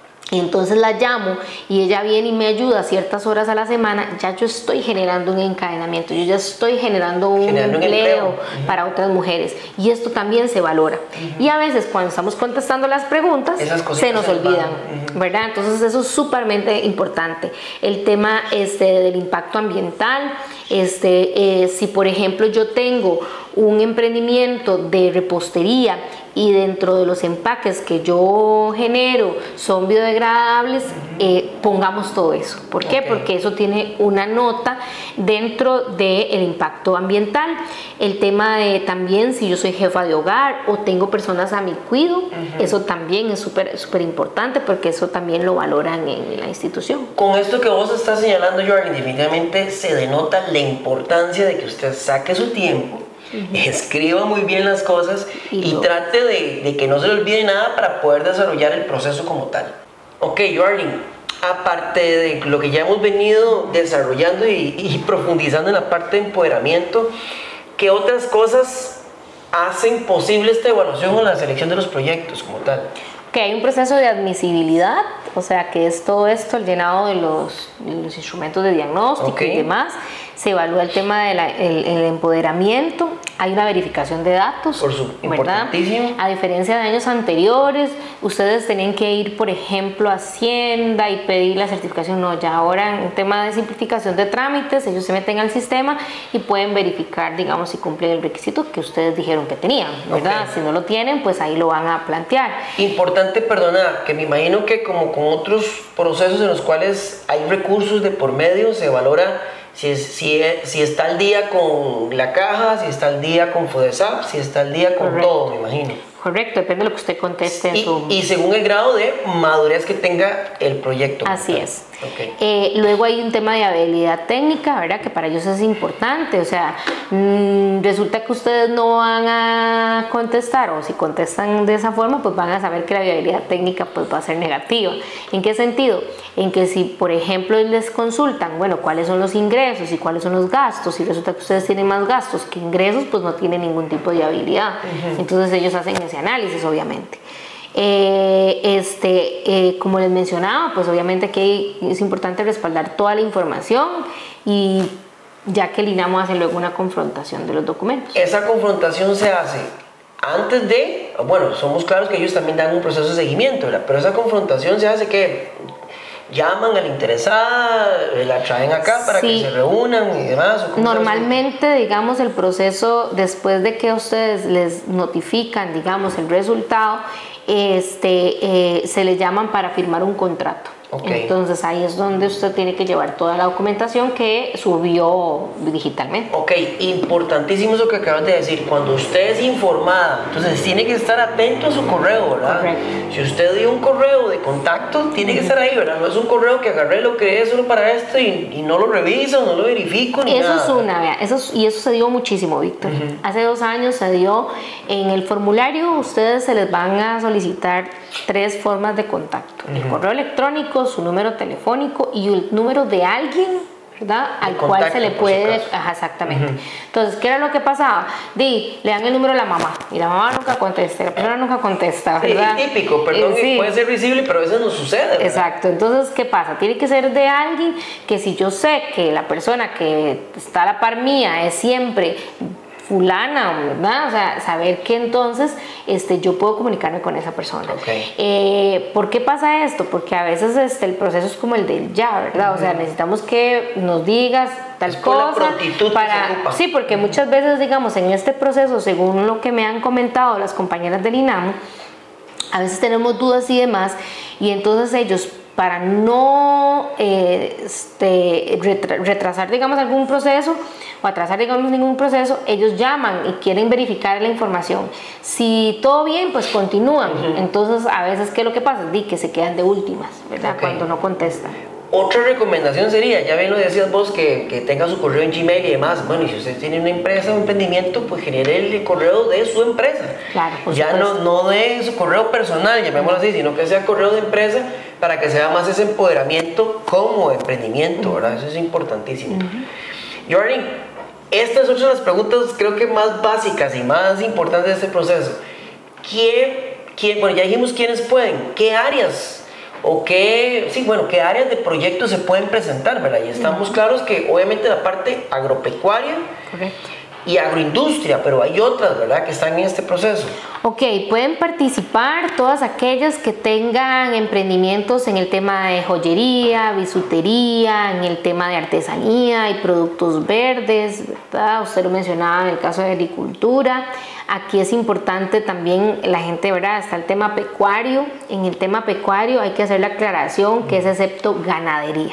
y entonces la llamo y ella viene y me ayuda ciertas horas a la semana, ya yo estoy generando un encadenamiento, yo ya estoy generando un generando empleo, empleo. Uh-huh. para otras mujeres, y esto también se valora. Uh-huh. Y a veces cuando estamos contestando las preguntas se nos olvidan, uh-huh. ¿verdad? Entonces eso es súpermente importante. El tema este, del impacto ambiental, este, eh, si por ejemplo yo tengo un emprendimiento de repostería y dentro de los empaques que yo genero son biodegradables, eh, pongamos todo eso. ¿Por qué? Okay. Porque eso tiene una nota dentro del impacto ambiental. El tema de también si yo soy jefa de hogar o tengo personas a mi cuido, uh-huh. eso también es súper súper importante porque eso también lo valoran en la institución. Con esto que vos estás señalando, Jordan, definitivamente se denota la importancia de que usted saque su tiempo, Uh-huh. escriba muy bien las cosas y, y trate de, de que no se le olvide nada para poder desarrollar el proceso como tal. Ok, Jordan, aparte de lo que ya hemos venido desarrollando y, y profundizando en la parte de empoderamiento, ¿qué otras cosas hacen posible esta evaluación o la selección de los proyectos como tal? Que hay un proceso de admisibilidad, o sea que es todo esto, el llenado de los, de los instrumentos de diagnóstico okay. y demás. Se evalúa el tema del el, el empoderamiento, hay una verificación de datos, por su, importantísimo. A diferencia de años anteriores, ustedes tenían que ir, por ejemplo, a Hacienda y pedir la certificación. No, ya ahora en tema de simplificación de trámites, ellos se meten al sistema y pueden verificar, digamos, si cumplen el requisito que ustedes dijeron que tenían, ¿verdad? Okay. Si no lo tienen, pues ahí lo van a plantear. Importante, perdona, que me imagino que como con otros procesos en los cuales hay recursos de por medio, se valora Si, es, si, es, si está al día con la caja, si está al día con FODESAP, si está al día con Correcto. todo, me imagino. Correcto, depende de lo que usted conteste. En y, su... y según el grado de madurez que tenga el proyecto. Así es. Okay. Eh, luego hay un tema de habilidad técnica, ¿verdad? Que para ellos es importante. O sea, mmm, resulta que ustedes no van a contestar, o si contestan de esa forma, pues van a saber que la viabilidad técnica pues va a ser negativa. ¿En qué sentido? En que si, por ejemplo, les consultan, bueno, cuáles son los ingresos y cuáles son los gastos, y resulta que ustedes tienen más gastos que ingresos, pues no tienen ningún tipo de viabilidad. Uh-huh. Entonces ellos hacen ese análisis, obviamente. Eh, este, eh, como les mencionaba, pues obviamente que es importante respaldar toda la información, y ya que el INAMO hace luego una confrontación de los documentos. Esa confrontación se hace antes de, bueno, somos claros que ellos también dan un proceso de seguimiento, ¿verdad? Pero esa confrontación se hace que llaman a la interesada, la traen acá para sí. que se reúnan y demás. Normalmente, digamos, el proceso, después de que ustedes les notifican, digamos, el resultado, este, eh, se les llaman para firmar un contrato. Okay. Entonces ahí es donde usted tiene que llevar toda la documentación que subió digitalmente. Ok, importantísimo eso que acabas de decir. Cuando usted es informada, entonces tiene que estar atento a su correo, ¿verdad? Correcto. Si usted dio un correo de contacto, tiene que estar ahí, ¿verdad? No es un correo que agarré, lo creé solo para esto y, y no lo reviso, no lo verifico ni eso nada. Es una, vea, eso es, y eso se dio muchísimo, Víctor. Uh-huh. Hace dos años se dio en el formulario, ustedes se les van a solicitar tres formas de contacto. Uh-huh. El correo electrónico, su número telefónico y el número de alguien, ¿verdad? Al cual se le puede... Ajá, exactamente. Uh-huh. Entonces, ¿qué era lo que pasaba? Di, le dan el número a la mamá y la mamá nunca contesta, la persona nunca contesta, ¿verdad? Sí, típico, perdón, eh, sí. puede ser visible, pero a veces no sucede, ¿verdad? Exacto. Entonces, ¿qué pasa? Tiene que ser de alguien que, si yo sé que la persona que está a la par mía es siempre fulana, ¿verdad? O sea, saber que entonces este, yo puedo comunicarme con esa persona. Okay. Eh, ¿Por qué pasa esto? Porque a veces este, el proceso es como el del ya, ¿verdad? Uh-huh. O sea, necesitamos que nos digas tal es cosa. Por la prontitud para, que se ocupa. Sí, porque uh-huh. muchas veces, digamos, en este proceso, según lo que me han comentado las compañeras del INAMO, a veces tenemos dudas y demás, y entonces ellos, para no eh, este, retrasar, digamos, algún proceso o atrasar, digamos, ningún proceso, ellos llaman y quieren verificar la información. Si todo bien, pues continúan. Uh-huh. Entonces, a veces, ¿qué es lo que pasa? Di que se quedan de últimas, ¿verdad? Okay. Cuando no contestan. Otra recomendación sería, ya bien lo decías vos, que, que tenga su correo en Gmail y demás. Bueno, y si usted tiene una empresa o un emprendimiento, pues genere el correo de su empresa. Claro, por ya no, no de su correo personal, llamémoslo así, sino que sea correo de empresa, para que sea más ese empoderamiento como emprendimiento, ¿verdad? Eso es importantísimo. Uh-huh. Jordi, estas son las preguntas creo que más básicas y más importantes de este proceso. ¿Quién, quién, bueno, ya dijimos quiénes pueden, qué áreas o qué, sí, bueno, qué áreas de proyectos se pueden presentar, ¿verdad? Y estamos uh-huh. claros que obviamente la parte agropecuaria Correcto. y agroindustria, pero hay otras, ¿verdad?, que están en este proceso. Ok, pueden participar todas aquellas que tengan emprendimientos en el tema de joyería, bisutería, en el tema de artesanía y productos verdes, ¿verdad? Usted lo mencionaba en el caso de agricultura. Aquí es importante también la gente, ¿verdad? Está el tema pecuario. En el tema pecuario hay que hacer la aclaración que es excepto ganadería.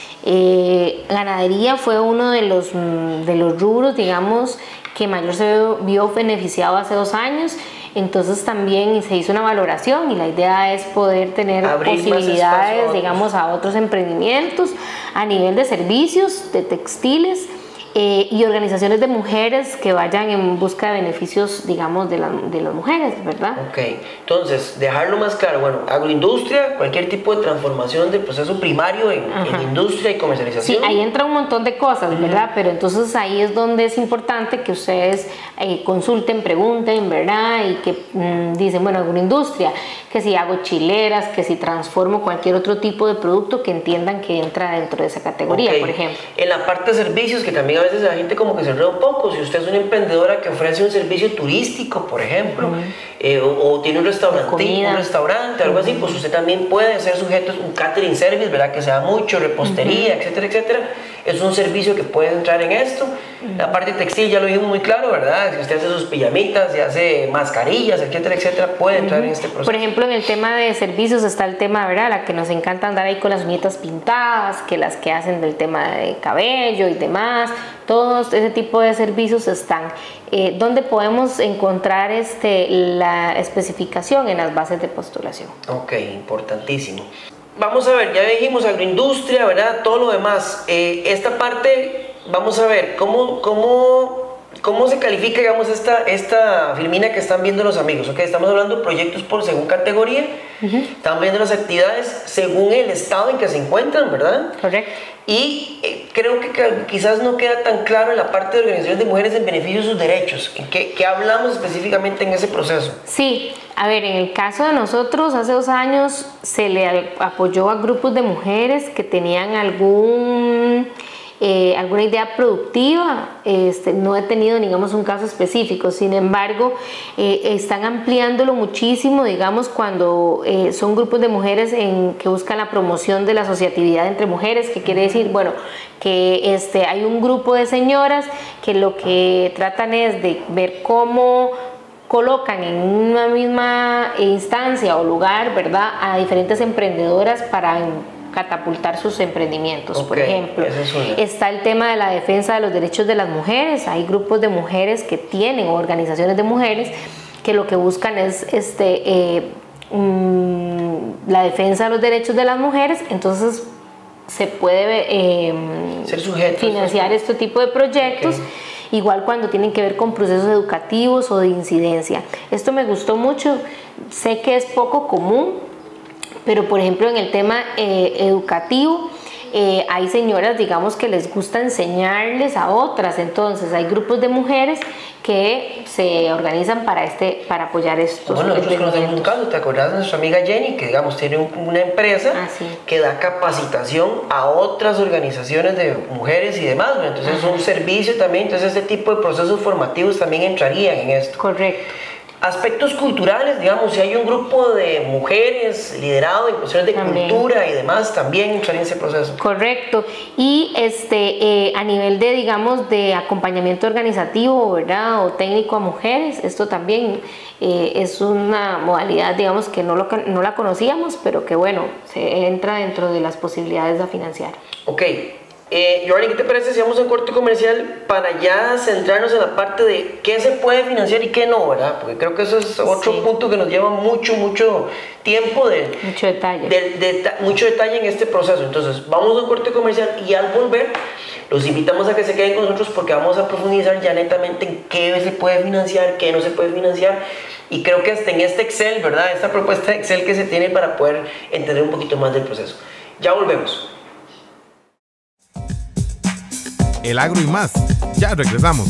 Eh, ganadería fue uno de los, de los rubros, digamos, que mayor se vio beneficiado hace dos años. Entonces también se hizo una valoración y la idea es poder tener Abrir posibilidades, digamos, a otros emprendimientos a nivel de servicios, de textiles eh, y organizaciones de mujeres que vayan en busca de beneficios, digamos, de, la, de las mujeres, ¿verdad? Ok, entonces, dejarlo más claro, bueno, agroindustria, cualquier tipo de transformación del proceso primario en, en industria y comercialización. Sí, ahí entra un montón de cosas, ¿verdad? Uh-huh. Pero entonces ahí es donde es importante que ustedes eh, consulten, pregunten, ¿verdad? Y que mmm, dicen, bueno, agroindustria, que si hago chileras, que si transformo cualquier otro tipo de producto que entiendan que entra dentro de esa categoría, okay. por ejemplo. En la parte de servicios, que también a veces la gente como que se enreda un poco, si usted es una emprendedora que ofrece un servicio turístico, por ejemplo, uh-huh. eh, o, o tiene un restaurante, un restaurante, algo uh-huh. así, pues usted también puede ser sujeto a un catering service, ¿verdad? Que sea mucho, repostería, uh-huh. etcétera, etcétera. Es un servicio que puede entrar en esto. Uh-huh. La parte textil ya lo dijimos muy claro, ¿verdad? Si usted hace sus pijamitas, si hace mascarillas, etcétera, etcétera, puede entrar uh-huh. en este proceso. Por ejemplo, en el tema de servicios está el tema, ¿verdad? La que nos encanta andar ahí con las uñitas pintadas, que las que hacen del tema de cabello y demás. Todos ese tipo de servicios están. Eh, ¿Dónde podemos encontrar este, la especificación? En las bases de postulación. Ok, importantísimo. Vamos a ver, ya dijimos agroindustria, ¿verdad? Todo lo demás. Eh, esta parte, vamos a ver, ¿cómo, cómo ¿cómo se califica, digamos, esta, esta filmina que están viendo los amigos? Okay, estamos hablando de proyectos por según categoría, uh-huh. Están viendo las actividades según el estado en que se encuentran, ¿verdad? Correcto. Y eh, creo que, que quizás no queda tan claro en la parte de organizaciones de mujeres en beneficio de sus derechos. ¿En qué, qué hablamos específicamente en ese proceso? Sí, a ver, en el caso de nosotros, hace dos años se le apoyó a grupos de mujeres que tenían algún... Eh, alguna idea productiva. Este, no he tenido, digamos, un caso específico, sin embargo, eh, están ampliándolo muchísimo, digamos, cuando eh, son grupos de mujeres en, que buscan la promoción de la asociatividad entre mujeres, que quiere decir, bueno, que este, hay un grupo de señoras que lo que tratan es de ver cómo colocan en una misma instancia o lugar, ¿verdad?, a diferentes emprendedoras para catapultar sus emprendimientos. Okay, por ejemplo, está el tema de la defensa de los derechos de las mujeres. Hay grupos de mujeres que tienen, o organizaciones de mujeres, que lo que buscan es este, eh, um, la defensa de los derechos de las mujeres. Entonces se puede eh, ser sujeto financiar este tipo de proyectos. Okay. Igual cuando tienen que ver con procesos educativos o de incidencia. Esto me gustó mucho. Sé que es poco común, pero por ejemplo en el tema eh, educativo eh, hay señoras, digamos, que les gusta enseñarles a otras. Entonces hay grupos de mujeres que se organizan para este para apoyar estos. Bueno, nosotros conocemos un caso, ¿te acordás de nuestra amiga Jenny? Que, digamos, tiene un, una empresa ah, sí. que da capacitación a otras organizaciones de mujeres y demás. Bueno, entonces Ajá. es un servicio también. Entonces este tipo de procesos formativos también entrarían en esto. Correcto. Aspectos culturales, digamos, si hay un grupo de mujeres liderado en cuestiones de también. cultura y demás, también entraría en ese proceso. Correcto. Y este, eh, a nivel de, digamos, de acompañamiento organizativo, ¿verdad?, o técnico a mujeres, esto también eh, es una modalidad, digamos, que no, lo, no la conocíamos, pero que, bueno, se entra dentro de las posibilidades a financiar. Ok. Eh, Giovanni, ¿qué te parece si vamos a un corte comercial para ya centrarnos en la parte de qué se puede financiar y qué no, ¿verdad? Porque creo que eso es otro sí. punto que nos lleva mucho, mucho tiempo de... Mucho detalle. De, de, de, mucho detalle en este proceso. Entonces, vamos a un corte comercial y al volver los invitamos a que se queden con nosotros porque vamos a profundizar ya netamente en qué se puede financiar, qué no se puede financiar. Y creo que hasta en este Excel, ¿verdad? Esta propuesta de Excel que se tiene para poder entender un poquito más del proceso. Ya volvemos. El Agro y más, ya regresamos.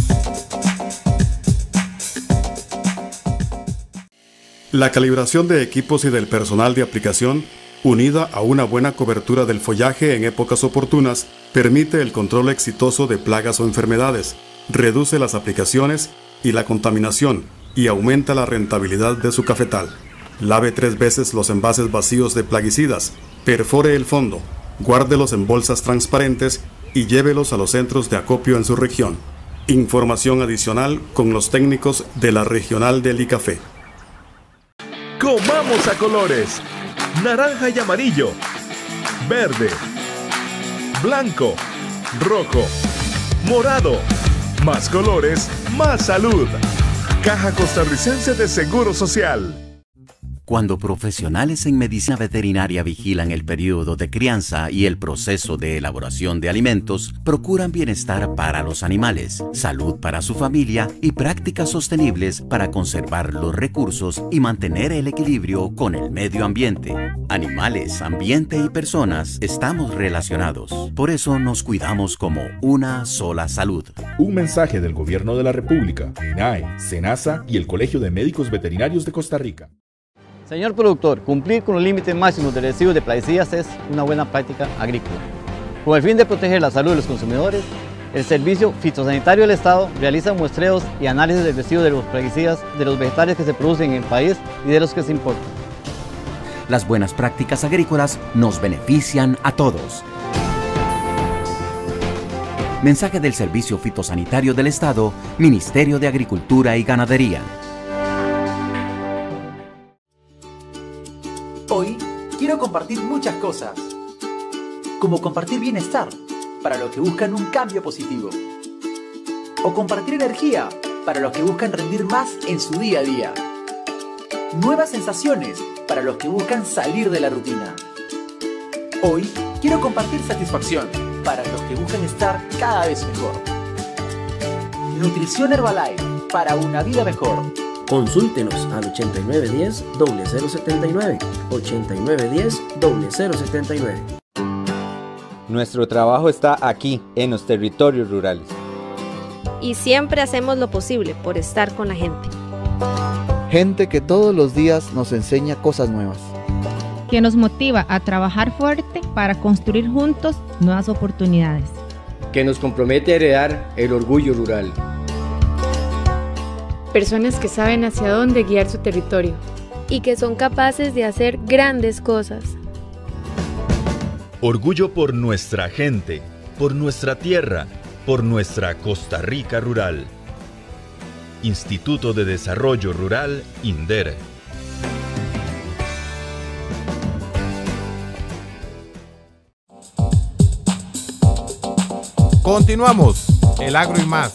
La calibración de equipos y del personal de aplicación, unida a una buena cobertura del follaje en épocas oportunas, permite el control exitoso de plagas o enfermedades, reduce las aplicaciones y la contaminación y aumenta la rentabilidad de su cafetal. Lave tres veces los envases vacíos de plaguicidas, perfore el fondo, guárdelos en bolsas transparentes y llévelos a los centros de acopio en su región. Información adicional con los técnicos de la Regional del ICAFE. Comamos a colores. Naranja y amarillo. Verde. Blanco. Rojo. Morado. Más colores, más salud. Caja Costarricense de Seguro Social. Cuando profesionales en medicina veterinaria vigilan el periodo de crianza y el proceso de elaboración de alimentos, procuran bienestar para los animales, salud para su familia y prácticas sostenibles para conservar los recursos y mantener el equilibrio con el medio ambiente. Animales, ambiente y personas estamos relacionados. Por eso nos cuidamos como una sola salud. Un mensaje del Gobierno de la República, MINAE, SENASA y el Colegio de Médicos Veterinarios de Costa Rica. Señor productor, cumplir con los límites máximos de residuos de plaguicidas es una buena práctica agrícola. Con el fin de proteger la salud de los consumidores, el Servicio Fitosanitario del Estado realiza muestreos y análisis del residuo de los plaguicidas de los vegetales que se producen en el país y de los que se importan. Las buenas prácticas agrícolas nos benefician a todos. Mensaje del Servicio Fitosanitario del Estado, Ministerio de Agricultura y Ganadería. Hoy quiero compartir muchas cosas, como compartir bienestar para los que buscan un cambio positivo, o compartir energía para los que buscan rendir más en su día a día, nuevas sensaciones para los que buscan salir de la rutina. Hoy quiero compartir satisfacción para los que buscan estar cada vez mejor. Nutrición Herbalife, para una vida mejor. Consúltenos al ochenta y nueve diez, cero cero setenta y nueve, ochenta y nueve diez, cero cero setenta y nueve. Nuestro trabajo está aquí, en los territorios rurales. Y siempre hacemos lo posible por estar con la gente. Gente que todos los días nos enseña cosas nuevas. Que nos motiva a trabajar fuerte para construir juntos nuevas oportunidades. Que nos compromete a heredar el orgullo rural. Personas que saben hacia dónde guiar su territorio. Y que son capaces de hacer grandes cosas. Orgullo por nuestra gente, por nuestra tierra, por nuestra Costa Rica rural. Instituto de Desarrollo Rural, INDER. Continuamos, el agro y más.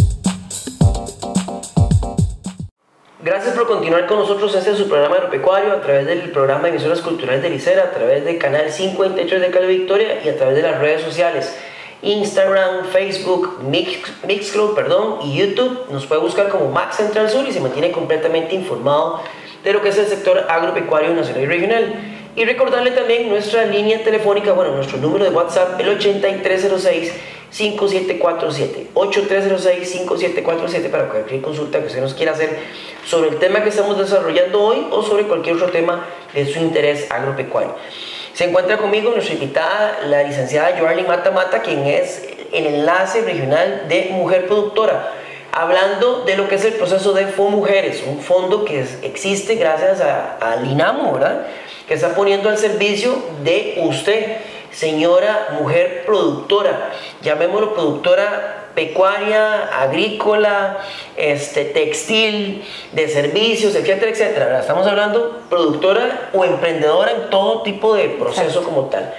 Gracias por continuar con nosotros en este su programa agropecuario a través del programa de emisoras culturales de Licera, a través del canal cincuenta y tres de Cali Victoria y a través de las redes sociales Instagram, Facebook, Mix, Mixcloud, perdón, y YouTube. Nos puede buscar como Max Central Sur y se mantiene completamente informado de lo que es el sector agropecuario nacional y regional. Y recordarle también nuestra línea telefónica, bueno, nuestro número de WhatsApp, el ochenta y tres cero seis, cinco siete cuatro siete, ochenta y tres cero seis, cinco siete cuatro siete para cualquier consulta que usted nos quiera hacer sobre el tema que estamos desarrollando hoy o sobre cualquier otro tema de su interés agropecuario. Se encuentra conmigo nuestra invitada, la licenciada Joarly Mata Mata, quien es el enlace regional de Mujer Productora, hablando de lo que es el proceso de FOMujeres, un fondo que es, existe gracias al INAMO, ¿verdad?, que está poniendo al servicio de usted, señora mujer productora, llamémoslo productora pecuaria, agrícola, este, textil, de servicios, etcétera, etcétera. Estamos hablando productora o emprendedora en todo tipo de proceso como tal.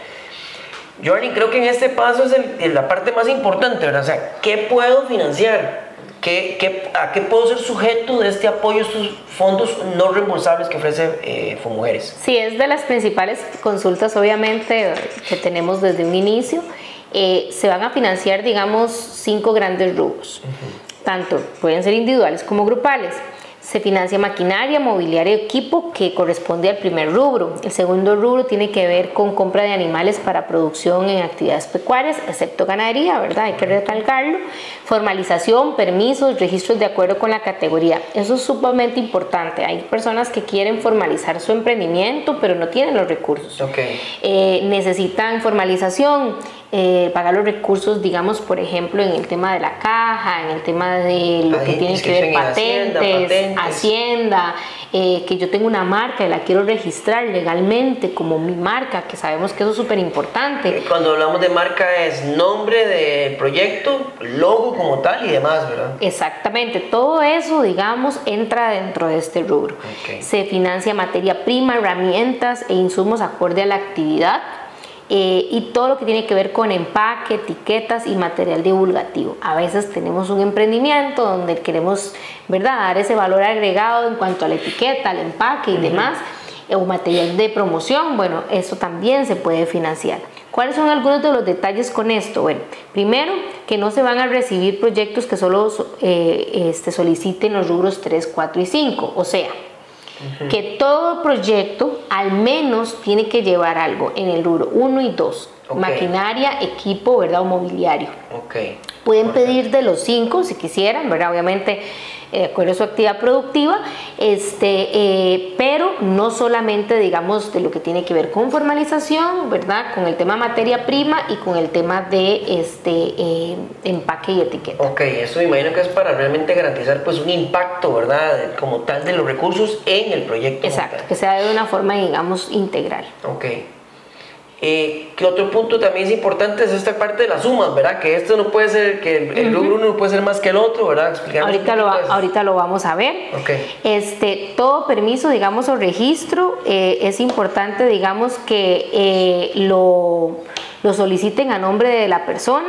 Joarly, creo que en este paso es el, la parte más importante, ¿verdad? O sea, ¿qué puedo financiar? ¿Qué, qué, ¿A qué puedo ser sujeto de este apoyo, estos fondos no reembolsables que ofrece eh, FOMujeres? Sí, es de las principales consultas, obviamente, que tenemos desde un inicio. Eh, se van a financiar, digamos, cinco grandes rubros. Uh-huh. Tanto pueden ser individuales como grupales. Se financia maquinaria, mobiliario y equipo, que corresponde al primer rubro. El segundo rubro tiene que ver con compra de animales para producción en actividades pecuarias, excepto ganadería, ¿verdad? Hay que recalcarlo. Formalización, permisos, registros de acuerdo con la categoría. Eso es sumamente importante. Hay personas que quieren formalizar su emprendimiento, pero no tienen los recursos. Okay. Eh, necesitan formalización, eh, pagar los recursos, digamos, por ejemplo, en el tema de la caja, en el tema de lo que tiene que ver patentes, patentes. Hacienda, eh, que yo tengo una marca y la quiero registrar legalmente como mi marca, que sabemos que eso es súper importante. Cuando hablamos de marca es nombre del proyecto, logo como tal y demás, ¿verdad? Exactamente, todo eso, digamos, entra dentro de este rubro. Okay. Se financia materia prima, herramientas e insumos acorde a la actividad. Eh, y todo lo que tiene que ver con empaque, etiquetas y material divulgativo. A veces tenemos un emprendimiento donde queremos, ¿verdad?, dar ese valor agregado en cuanto a la etiqueta, al empaque y uh-huh. demás, eh, o material de promoción. Bueno, eso también se puede financiar. ¿Cuáles son algunos de los detalles con esto? Bueno, primero, que no se van a recibir proyectos que solo eh, este, soliciten los rubros tres, cuatro y cinco, o sea, Uh-huh. que todo proyecto al menos tiene que llevar algo en el rubro uno y dos, okay. maquinaria, equipo, ¿verdad?, o mobiliario. Okay. Pueden pedir de los cinco si quisieran, ¿verdad?, obviamente de acuerdo a su actividad productiva, este, eh, pero no solamente, digamos, de lo que tiene que ver con formalización, ¿verdad?, con el tema materia prima y con el tema de este, eh, empaque y etiqueta. Ok, eso me imagino que es para realmente garantizar pues un impacto, ¿verdad?, como tal de los recursos en el proyecto. Exacto, que sea de una forma, digamos, integral. Ok. Eh, que otro punto también es importante es esta parte de las sumas, ¿verdad? Que esto no puede ser, que el, el rubro uno no puede ser más que el otro, ¿verdad? Ahorita lo, ahorita lo vamos a ver. Okay. Este, todo permiso, digamos, o registro, eh, es importante, digamos, que eh, lo, lo soliciten a nombre de la persona.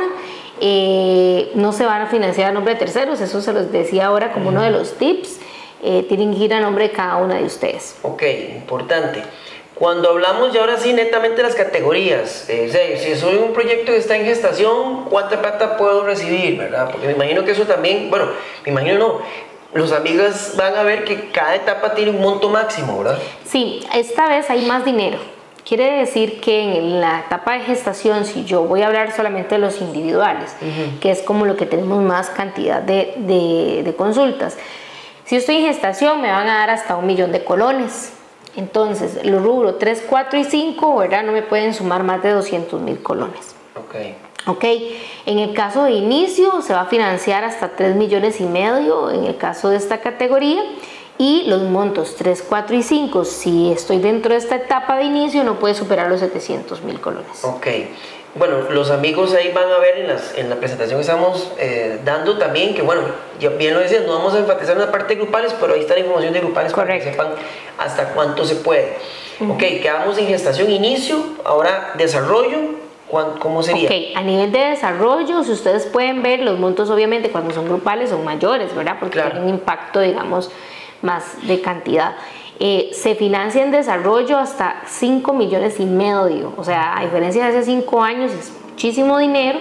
Eh, no se van a financiar a nombre de terceros, eso se los decía ahora como uh-huh. uno de los tips. Eh, tienen que ir a nombre de cada una de ustedes. Ok, importante. Cuando hablamos ya ahora sí netamente de las categorías, eh, o sea, si soy un proyecto que está en gestación, ¿cuánta plata puedo recibir, verdad? Porque me imagino que eso también, bueno, me imagino no, los amigos van a ver que cada etapa tiene un monto máximo, ¿verdad? Sí, esta vez hay más dinero. Quiere decir que en la etapa de gestación, si yo voy a hablar solamente de los individuales, uh-huh. que es como lo que tenemos más cantidad de, de, de consultas, si yo estoy en gestación me van a dar hasta un millón de colones. Entonces, los rubros tres, cuatro y cinco, ¿verdad? No me pueden sumar más de doscientos mil colones. Okay. Ok, en el caso de inicio se va a financiar hasta tres millones y medio en el caso de esta categoría, y los montos tres, cuatro y cinco, si estoy dentro de esta etapa de inicio, no puede superar los setecientos mil colones. Ok, bueno, los amigos ahí van a ver en, las, en la presentación que estamos eh, dando también, que bueno, ya bien lo decían, no vamos a enfatizar en la parte de grupales, pero ahí está la información de grupales. Correcto. Para que sepan hasta cuánto se puede. Uh-huh. Ok, quedamos en gestación inicio, ahora desarrollo. ¿Cómo sería? Ok, a nivel de desarrollo, si ustedes pueden ver, los montos obviamente cuando son grupales son mayores, ¿verdad? Porque claro. tienen impacto, digamos, más de cantidad. Eh, se financia en desarrollo hasta cinco millones y medio, o sea, a diferencia de hace cinco años es muchísimo dinero,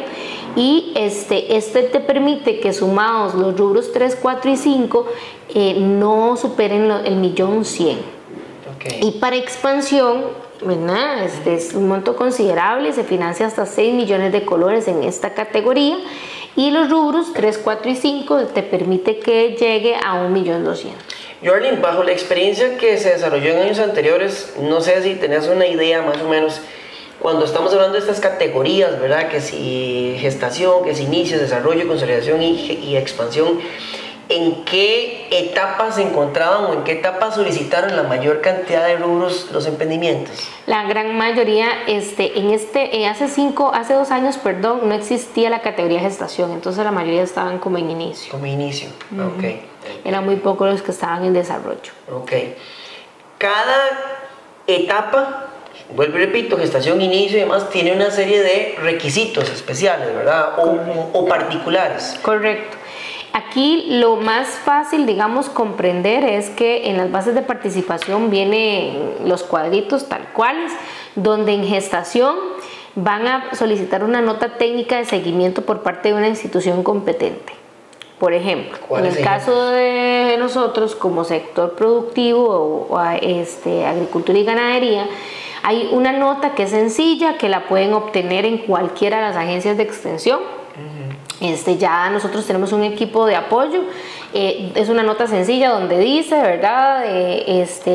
y este, este te permite que sumados los rubros tres, cuatro y cinco eh, no superen lo, el millón cien. Okay. Y para expansión, ¿verdad? Este es un monto considerable, se financia hasta seis millones de colones en esta categoría, y los rubros tres, cuatro y cinco te permite que llegue a un millón doscientos. Jorlin, bajo la experiencia que se desarrolló en años anteriores, no sé si tenías una idea más o menos, cuando estamos hablando de estas categorías, ¿verdad? Que si gestación, que si inicio, desarrollo, consolidación y, y expansión, ¿en qué etapas se encontraban o en qué etapas solicitaron la mayor cantidad de rubros los emprendimientos? La gran mayoría, este, en este, eh, hace cinco, hace dos años, perdón, no existía la categoría gestación, entonces la mayoría estaban como en inicio. Como inicio, uh-huh. Ok. Eran muy pocos los que estaban en desarrollo. Ok. Cada etapa, vuelvo y repito, gestación, inicio y demás, tiene una serie de requisitos especiales, ¿verdad? O, o particulares. Correcto. Aquí lo más fácil, digamos, comprender es que en las bases de participación vienen los cuadritos tal cuales, donde en gestación van a solicitar una nota técnica de seguimiento por parte de una institución competente. Por ejemplo, en el caso de nosotros como sector productivo o, o este, agricultura y ganadería, hay una nota que es sencilla, que la pueden obtener en cualquiera de las agencias de extensión. Este, ya nosotros tenemos un equipo de apoyo, eh, es una nota sencilla donde dice, ¿verdad? Eh, este,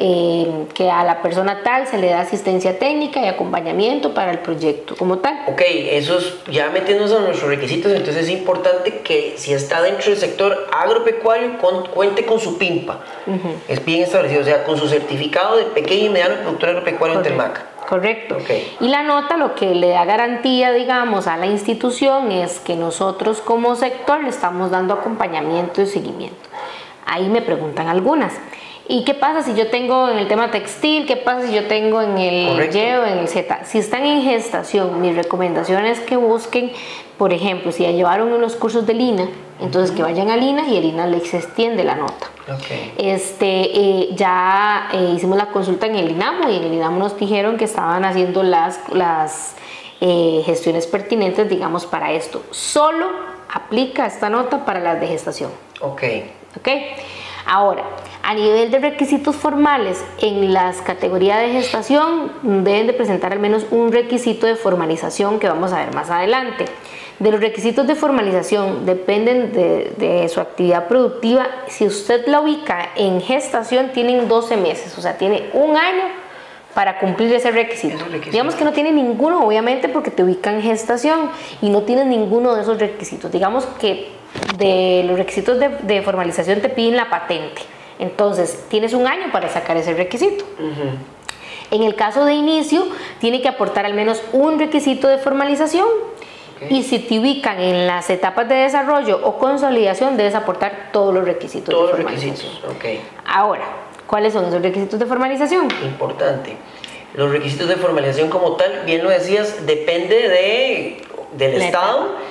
eh, que a la persona tal se le da asistencia técnica y acompañamiento para el proyecto como tal. Ok, esos ya metiéndonos a nuestros requisitos, entonces es importante que si está dentro del sector agropecuario con, cuente con su PIMPA, uh-huh. Es bien establecido, o sea, con su certificado de pequeño y mediano productor agropecuario en Telmac. Correcto. Okay. Y la nota lo que le da garantía, digamos, a la institución es que nosotros como sector le estamos dando acompañamiento y seguimiento. Ahí me preguntan algunas. ¿Y qué pasa si yo tengo en el tema textil? ¿Qué pasa si yo tengo en el Y o en el Z? Si están en gestación, mi recomendación es que busquen, por ejemplo, si ya llevaron unos cursos de Lina, entonces uh-huh. que vayan a Lina y el Lina les extiende la nota. Okay. Este, eh, ya eh, hicimos la consulta en el INAMO y en el INAMO nos dijeron que estaban haciendo las, las eh, gestiones pertinentes, digamos, para esto. Solo aplica esta nota para las de gestación. Ok. Ok. Ahora, a nivel de requisitos formales, en las categorías de gestación deben de presentar al menos un requisito de formalización que vamos a ver más adelante. De los requisitos de formalización dependen de, de su actividad productiva. Si usted la ubica en gestación, tienen doce meses, o sea, tiene un año para cumplir ese requisito. requisito. Digamos que no tiene ninguno, obviamente, porque te ubican en gestación y no tienes ninguno de esos requisitos. Digamos que de los requisitos de, de formalización te piden la patente. Entonces, tienes un año para sacar ese requisito. Uh-huh. En el caso de inicio, tiene que aportar al menos un requisito de formalización. Okay. Y si te ubican en las etapas de desarrollo o consolidación, debes aportar todos los requisitos todos de formalización. Todos los requisitos, ok. Ahora, ¿cuáles son esos requisitos de formalización? Importante. Los requisitos de formalización como tal, bien lo decías, depende de, del La Estado. Etapa.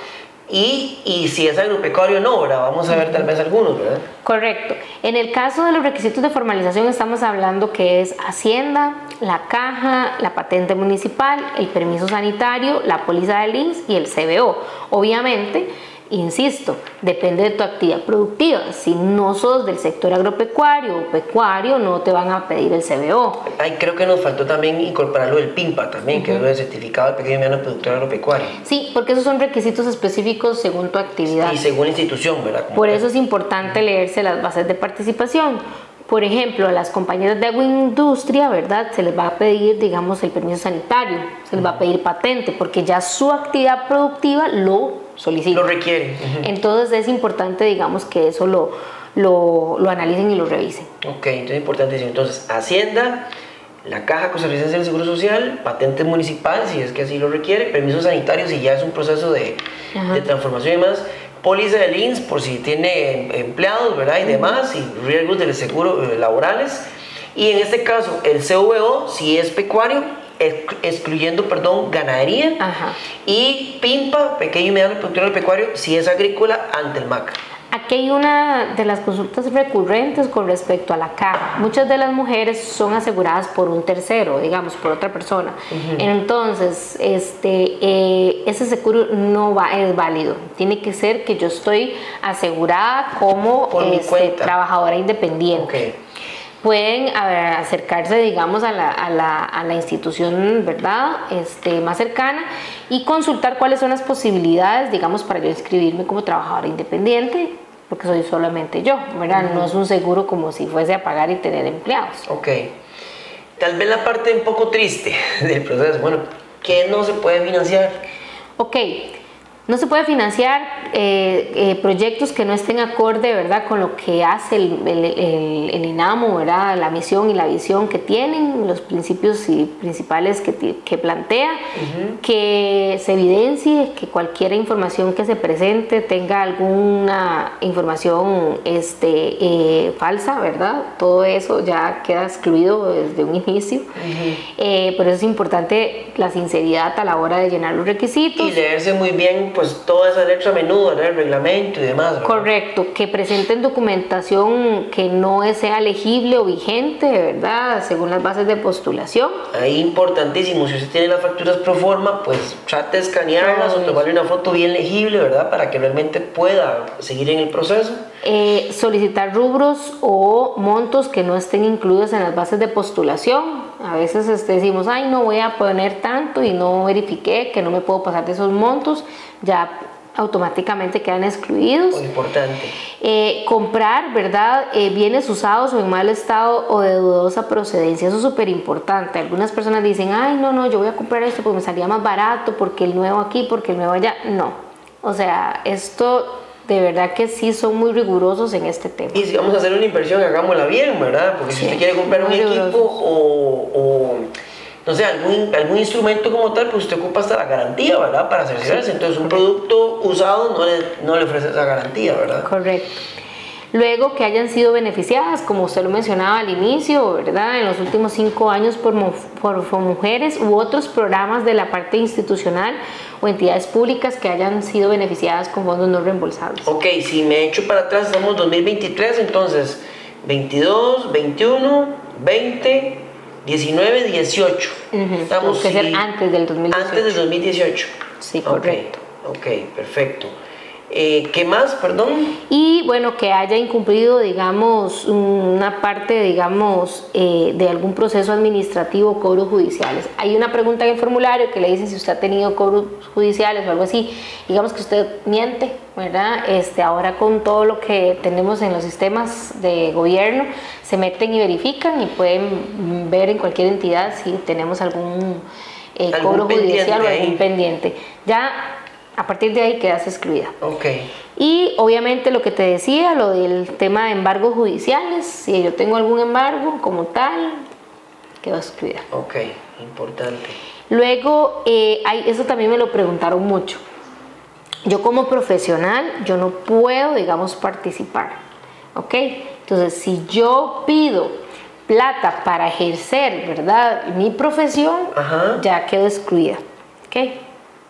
y, y si es agropecuario o no, ¿verdad? Vamos a ver tal vez algunos, ¿verdad? Correcto. En el caso de los requisitos de formalización estamos hablando que es Hacienda, la caja, la patente municipal, el permiso sanitario, la póliza del I M S S y el C B O. Obviamente, insisto, depende de tu actividad productiva. Si no sos del sector agropecuario o pecuario, no te van a pedir el C B O. Ay, creo que nos faltó también incorporarlo del PIMPA también, uh-huh. que es el certificado de pequeño y mediano productor agropecuario. Sí, porque esos son requisitos específicos según tu actividad. Y según la institución, ¿verdad? Por eso es importante leerse las bases de participación. Por ejemplo, a las compañías de agroindustria, ¿verdad? Se les va a pedir, digamos, el permiso sanitario, se les va a pedir patente, porque ya su actividad productiva lo solicita. Lo requiere. Uh-huh. Entonces es importante, digamos, que eso lo, lo, lo analicen y lo revisen. Ok, entonces es importante decir, entonces, Hacienda, la Caja Costarricense del Seguro Social, patente municipal, si es que así lo requiere, permiso sanitario, si ya es un proceso de, de transformación y demás, póliza del I M S S por si tiene empleados, ¿verdad? Y demás, y riesgos del seguro eh, laborales. Y en este caso, el C V O, si es pecuario, excluyendo, perdón, ganadería. Ajá. Y PIMPA, pequeño y mediano productor agropecuario, si es agrícola, ante el M A C. Aquí hay una de las consultas recurrentes con respecto a la caja. Muchas de las mujeres son aseguradas por un tercero, digamos, por otra persona. Uh-huh. Entonces, este, eh, ese seguro no va, es válido. Tiene que ser que yo estoy asegurada como este, trabajadora independiente. Okay. Pueden a ver, acercarse, digamos, a la, a la, a la institución, ¿verdad?, este, más cercana y consultar cuáles son las posibilidades, digamos, para yo inscribirme como trabajadora independiente, porque soy solamente yo, ¿verdad? Uh-huh. No es un seguro como si fuese a pagar y tener empleados. Ok. Tal vez la parte un poco triste del proceso, bueno, ¿qué no se puede financiar? Ok. No se puede financiar eh, eh, proyectos que no estén acorde, ¿verdad?, con lo que hace el, el, el, el INAMO, ¿verdad?, la misión y la visión que tienen, los principios y principales que, que plantea, uh-huh. que se evidencie, que cualquier información que se presente tenga alguna información este, eh, falsa, ¿verdad? Todo eso ya queda excluido desde un inicio. Uh-huh. eh, por eso es importante la sinceridad a la hora de llenar los requisitos. Y leerse muy bien, pues toda esa letra a menudo, ¿verdad?, el reglamento y demás, ¿verdad? Correcto, que presenten documentación que no sea legible o vigente, ¿verdad?, según las bases de postulación. Ahí importantísimo, si usted tiene las facturas pro forma, pues trate de escanearlas o tomarle una foto bien legible, ¿verdad?, para que realmente pueda seguir en el proceso. Eh, solicitar rubros o montos que no estén incluidos en las bases de postulación. A veces este, decimos, ay, no voy a poner tanto y no verifiqué que no me puedo pasar de esos montos, ya automáticamente quedan excluidos. Muy importante. Eh, comprar, ¿verdad?, eh, bienes usados o en mal estado o de dudosa procedencia, eso es súper importante. Algunas personas dicen, ay, no, no, yo voy a comprar esto porque me salía más barato, porque el nuevo aquí, porque el nuevo allá. No, o sea, esto de verdad que sí son muy rigurosos en este tema. Y si vamos a hacer una inversión, hagámosla bien, ¿verdad? Porque sí, si usted quiere comprar un equipo o, o no sé, algún, algún instrumento como tal, pues usted ocupa hasta la garantía, ¿verdad?, para cerciorarse. Sí, entonces un producto usado no le, no le ofrece esa garantía, ¿verdad? Correcto. Luego que hayan sido beneficiadas, como usted lo mencionaba al inicio, ¿verdad?, en los últimos cinco años por, por, por mujeres u otros programas de la parte institucional o entidades públicas que hayan sido beneficiadas con fondos no reembolsables. Ok, si me echo para atrás, estamos en dos mil veintitrés, entonces veintidós, veintiuno, veinte, diecinueve, dieciocho. Uh-huh. Estamos que ser antes del dos mil dieciocho. Antes del dos mil dieciocho. Sí, correcto. Ok, okay, perfecto. Eh, ¿Qué más, perdón? Y bueno, que haya incumplido, digamos, una parte, digamos, eh, de algún proceso administrativo o cobros judiciales. Hay una pregunta en el formulario que le dice si usted ha tenido cobros judiciales o algo así. Digamos que usted miente, ¿verdad? Este, ahora con todo lo que tenemos en los sistemas de gobierno, se meten y verifican y pueden ver en cualquier entidad si tenemos algún, eh, cobro judicial o algún pendiente. Ya a partir de ahí quedas excluida. Okay. Y obviamente lo que te decía, lo del tema de embargos judiciales, si yo tengo algún embargo como tal, quedo excluida. Ok, importante. Luego, eh, hay, eso también me lo preguntaron mucho. Yo como profesional, yo no puedo, digamos, participar. Ok, entonces si yo pido plata para ejercer, ¿verdad?, mi profesión, ajá, ya quedo excluida. Ok.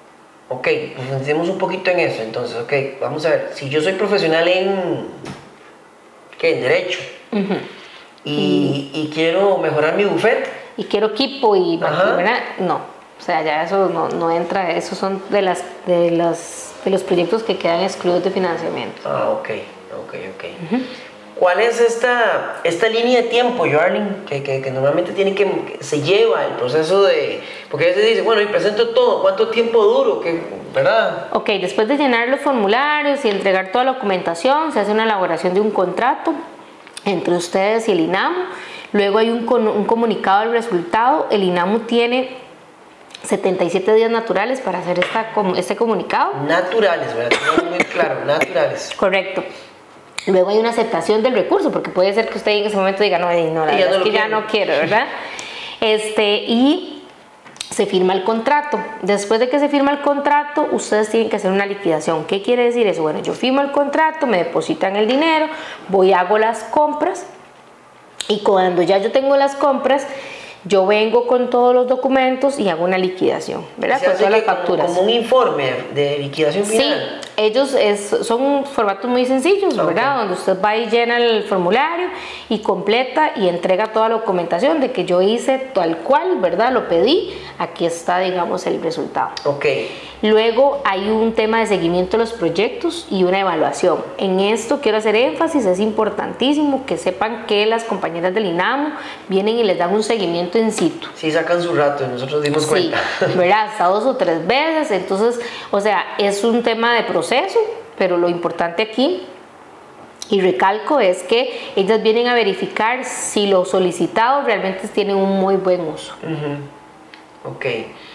Ok, profundicemos un poquito en eso. Entonces, ok, vamos a ver. Si yo soy profesional en, ¿qué? En Derecho. Uh-huh. y, y quiero mejorar mi bufete. Y quiero equipo y... ¿verdad? No, o sea, ya eso no, no entra. Esos son de, las, de, las, de los proyectos que quedan excluidos de financiamiento. Ah, ok, ok, ok. Uh-huh. ¿Cuál es esta, esta línea de tiempo, Joarlyn, que, que, que normalmente tiene que, que se lleva el proceso de... Porque a veces dice, bueno, y presento todo, ¿cuánto tiempo duro? Que, ¿verdad? Ok, después de llenar los formularios y entregar toda la documentación, se hace una elaboración de un contrato entre ustedes y el INAMU. Luego hay un, un comunicado del resultado. El INAMU tiene setenta y siete días naturales para hacer esta, este comunicado. Naturales, ¿verdad? Muy claro, naturales. Correcto. Luego hay una aceptación del recurso, porque puede ser que usted en ese momento diga, no, no la verdad es que ya no quiero, ¿verdad? Este, y se firma el contrato. Después de que se firma el contrato, ustedes tienen que hacer una liquidación. ¿Qué quiere decir eso? Bueno, yo firmo el contrato, me depositan el dinero, voy, hago las compras, y cuando ya yo tengo las compras, yo vengo con todos los documentos y hago una liquidación, ¿verdad? Con todas las facturas. Como un informe de liquidación final. Sí, ellos es, son formatos muy sencillos, ¿verdad? Okay. Donde usted va y llena el formulario y completa y entrega toda la documentación de que yo hice tal cual, ¿verdad? Lo pedí, aquí está, digamos, el resultado. Ok. Luego hay un tema de seguimiento de los proyectos y una evaluación. En esto quiero hacer énfasis, es importantísimo que sepan que las compañeras del INAMU vienen y les dan un seguimiento in situ. Sí, sacan su rato, nosotros dimos cuenta. Sí, ¿verdad? Hasta dos o tres veces, entonces, o sea, es un tema de proceso, pero lo importante aquí, y recalco, es que ellas vienen a verificar si los solicitados realmente tienen un muy buen uso. Uh-huh. Ok.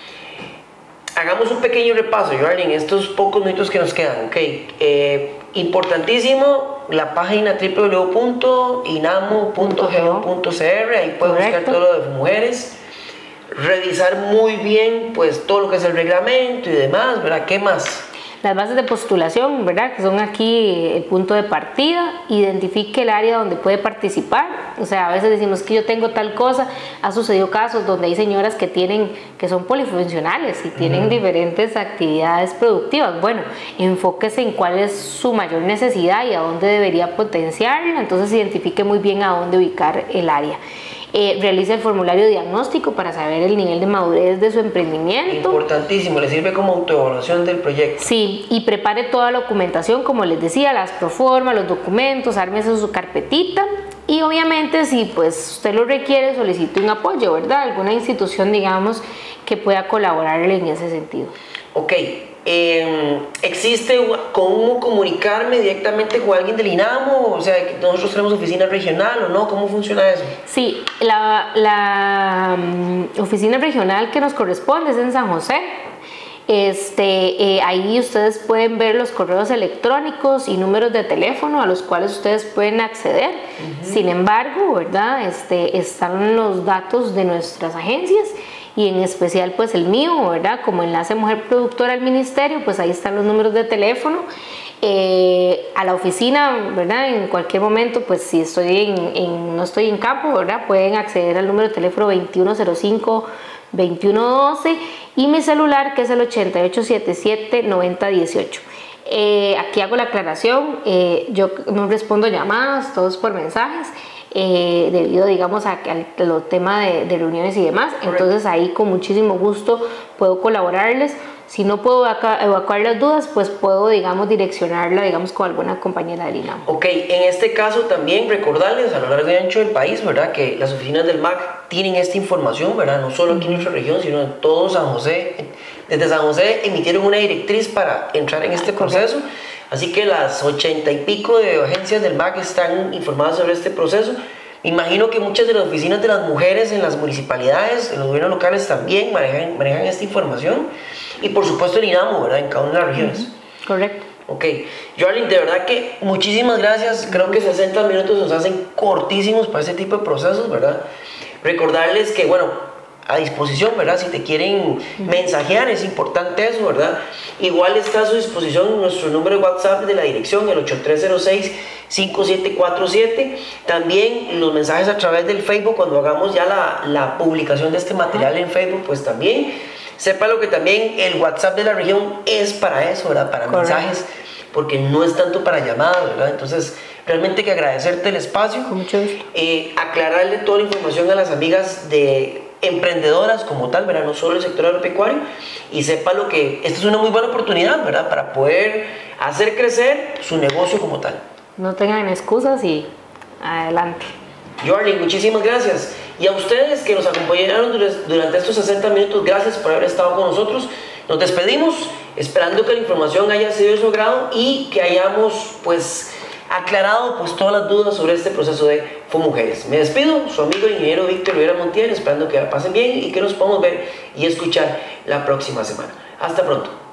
Hagamos un pequeño repaso, Joarlyn, estos pocos minutos que nos quedan. Ok, eh, importantísimo, la página doble u doble u doble u punto inamu punto go punto c r, ahí pueden buscar todo lo de mujeres, revisar muy bien pues todo lo que es el reglamento y demás, ¿verdad? ¿Qué más? Las bases de postulación, ¿verdad? Que son aquí el punto de partida. Identifique el área donde puede participar. O sea, a veces decimos que yo tengo tal cosa. Ha sucedido casos donde hay señoras que tienen, que son polifuncionales y tienen mm. diferentes actividades productivas. Bueno, enfóquese en cuál es su mayor necesidad y a dónde debería potenciarla. Entonces identifique muy bien a dónde ubicar el área. Eh, realice el formulario diagnóstico para saber el nivel de madurez de su emprendimiento. Importantísimo, le sirve como autoevaluación del proyecto. Sí, y prepare toda la documentación, como les decía, las proformas, los documentos, ármese su carpetita. Y obviamente, si pues usted lo requiere, solicite un apoyo, ¿verdad? Alguna institución, digamos, que pueda colaborarle en ese sentido. Ok. Eh, ¿Existe cómo comunicarme directamente con alguien del INAMU? O sea, ¿nosotros tenemos oficina regional o no? ¿Cómo funciona eso? Sí, la, la um, oficina regional que nos corresponde es en San José. Este, eh, ahí ustedes pueden ver los correos electrónicos y números de teléfono a los cuales ustedes pueden acceder. Uh-huh. Sin embargo, ¿verdad? Este, están los datos de nuestras agencias y en especial pues el mío, ¿verdad? Como enlace mujer productora al ministerio, pues ahí están los números de teléfono. Eh, a la oficina, ¿verdad? En cualquier momento, pues si estoy en, en, no estoy en campo, ¿verdad? Pueden acceder al número de teléfono veintiuno cero cinco, veintiuno doce y mi celular, que es el ochenta y ocho setenta y siete, noventa dieciocho. Eh, aquí hago la aclaración, eh, yo no respondo llamadas, todos por mensajes. Eh, debido, digamos, a, a los temas de, de reuniones y demás. Correcto. Entonces ahí con muchísimo gusto puedo colaborarles. Si no puedo evacuar las dudas, pues puedo, digamos, direccionarla, digamos, con alguna compañera del INAMU. Ok, en este caso también recordarles a lo largo y ancho del país, ¿verdad? Que las oficinas del M A C tienen esta información, ¿verdad? No solo aquí en nuestra región, sino en todo San José. Desde San José emitieron una directriz para entrar en este proceso. Así que las ochenta y pico de agencias del M A C están informadas sobre este proceso. Me imagino que muchas de las oficinas de las mujeres en las municipalidades, en los gobiernos locales también manejan, manejan esta información. Y por supuesto el INAMU, ¿verdad? En cada una de las regiones. Uh-huh. Correcto. Ok. Joarlyn, de verdad que muchísimas gracias. Creo que sesenta minutos nos hacen cortísimos para este tipo de procesos, ¿verdad? Recordarles que, bueno, a disposición, ¿verdad? Si te quieren mensajear, es importante eso, ¿verdad? Igual está a su disposición nuestro número de WhatsApp de la dirección, el ocho tres cero seis, cinco siete cuatro siete. También los mensajes a través del Facebook, cuando hagamos ya la, la publicación de este material en Facebook, pues también. Sepa lo que también el WhatsApp de la región es para eso, ¿verdad? Para Correcto. mensajes, porque no es tanto para llamadas, ¿verdad? Entonces, realmente hay que agradecerte el espacio. Con mucho gusto. Eh, aclararle toda la información a las amigas de emprendedoras como tal, ¿verdad? No solo el sector agropecuario, y sepa lo que esta es una muy buena oportunidad, ¿verdad? Para poder hacer crecer su negocio como tal. No tengan excusas y adelante. Jordi, muchísimas gracias. Y a ustedes que nos acompañaron durante estos sesenta minutos, gracias por haber estado con nosotros. Nos despedimos esperando que la información haya sido de su agrado y que hayamos pues aclarado pues todas las dudas sobre este proceso de FOMujeres. Me despido, su amigo el ingeniero Víctor Rivera Montiel, esperando que la pasen bien y que nos podamos ver y escuchar la próxima semana. Hasta pronto.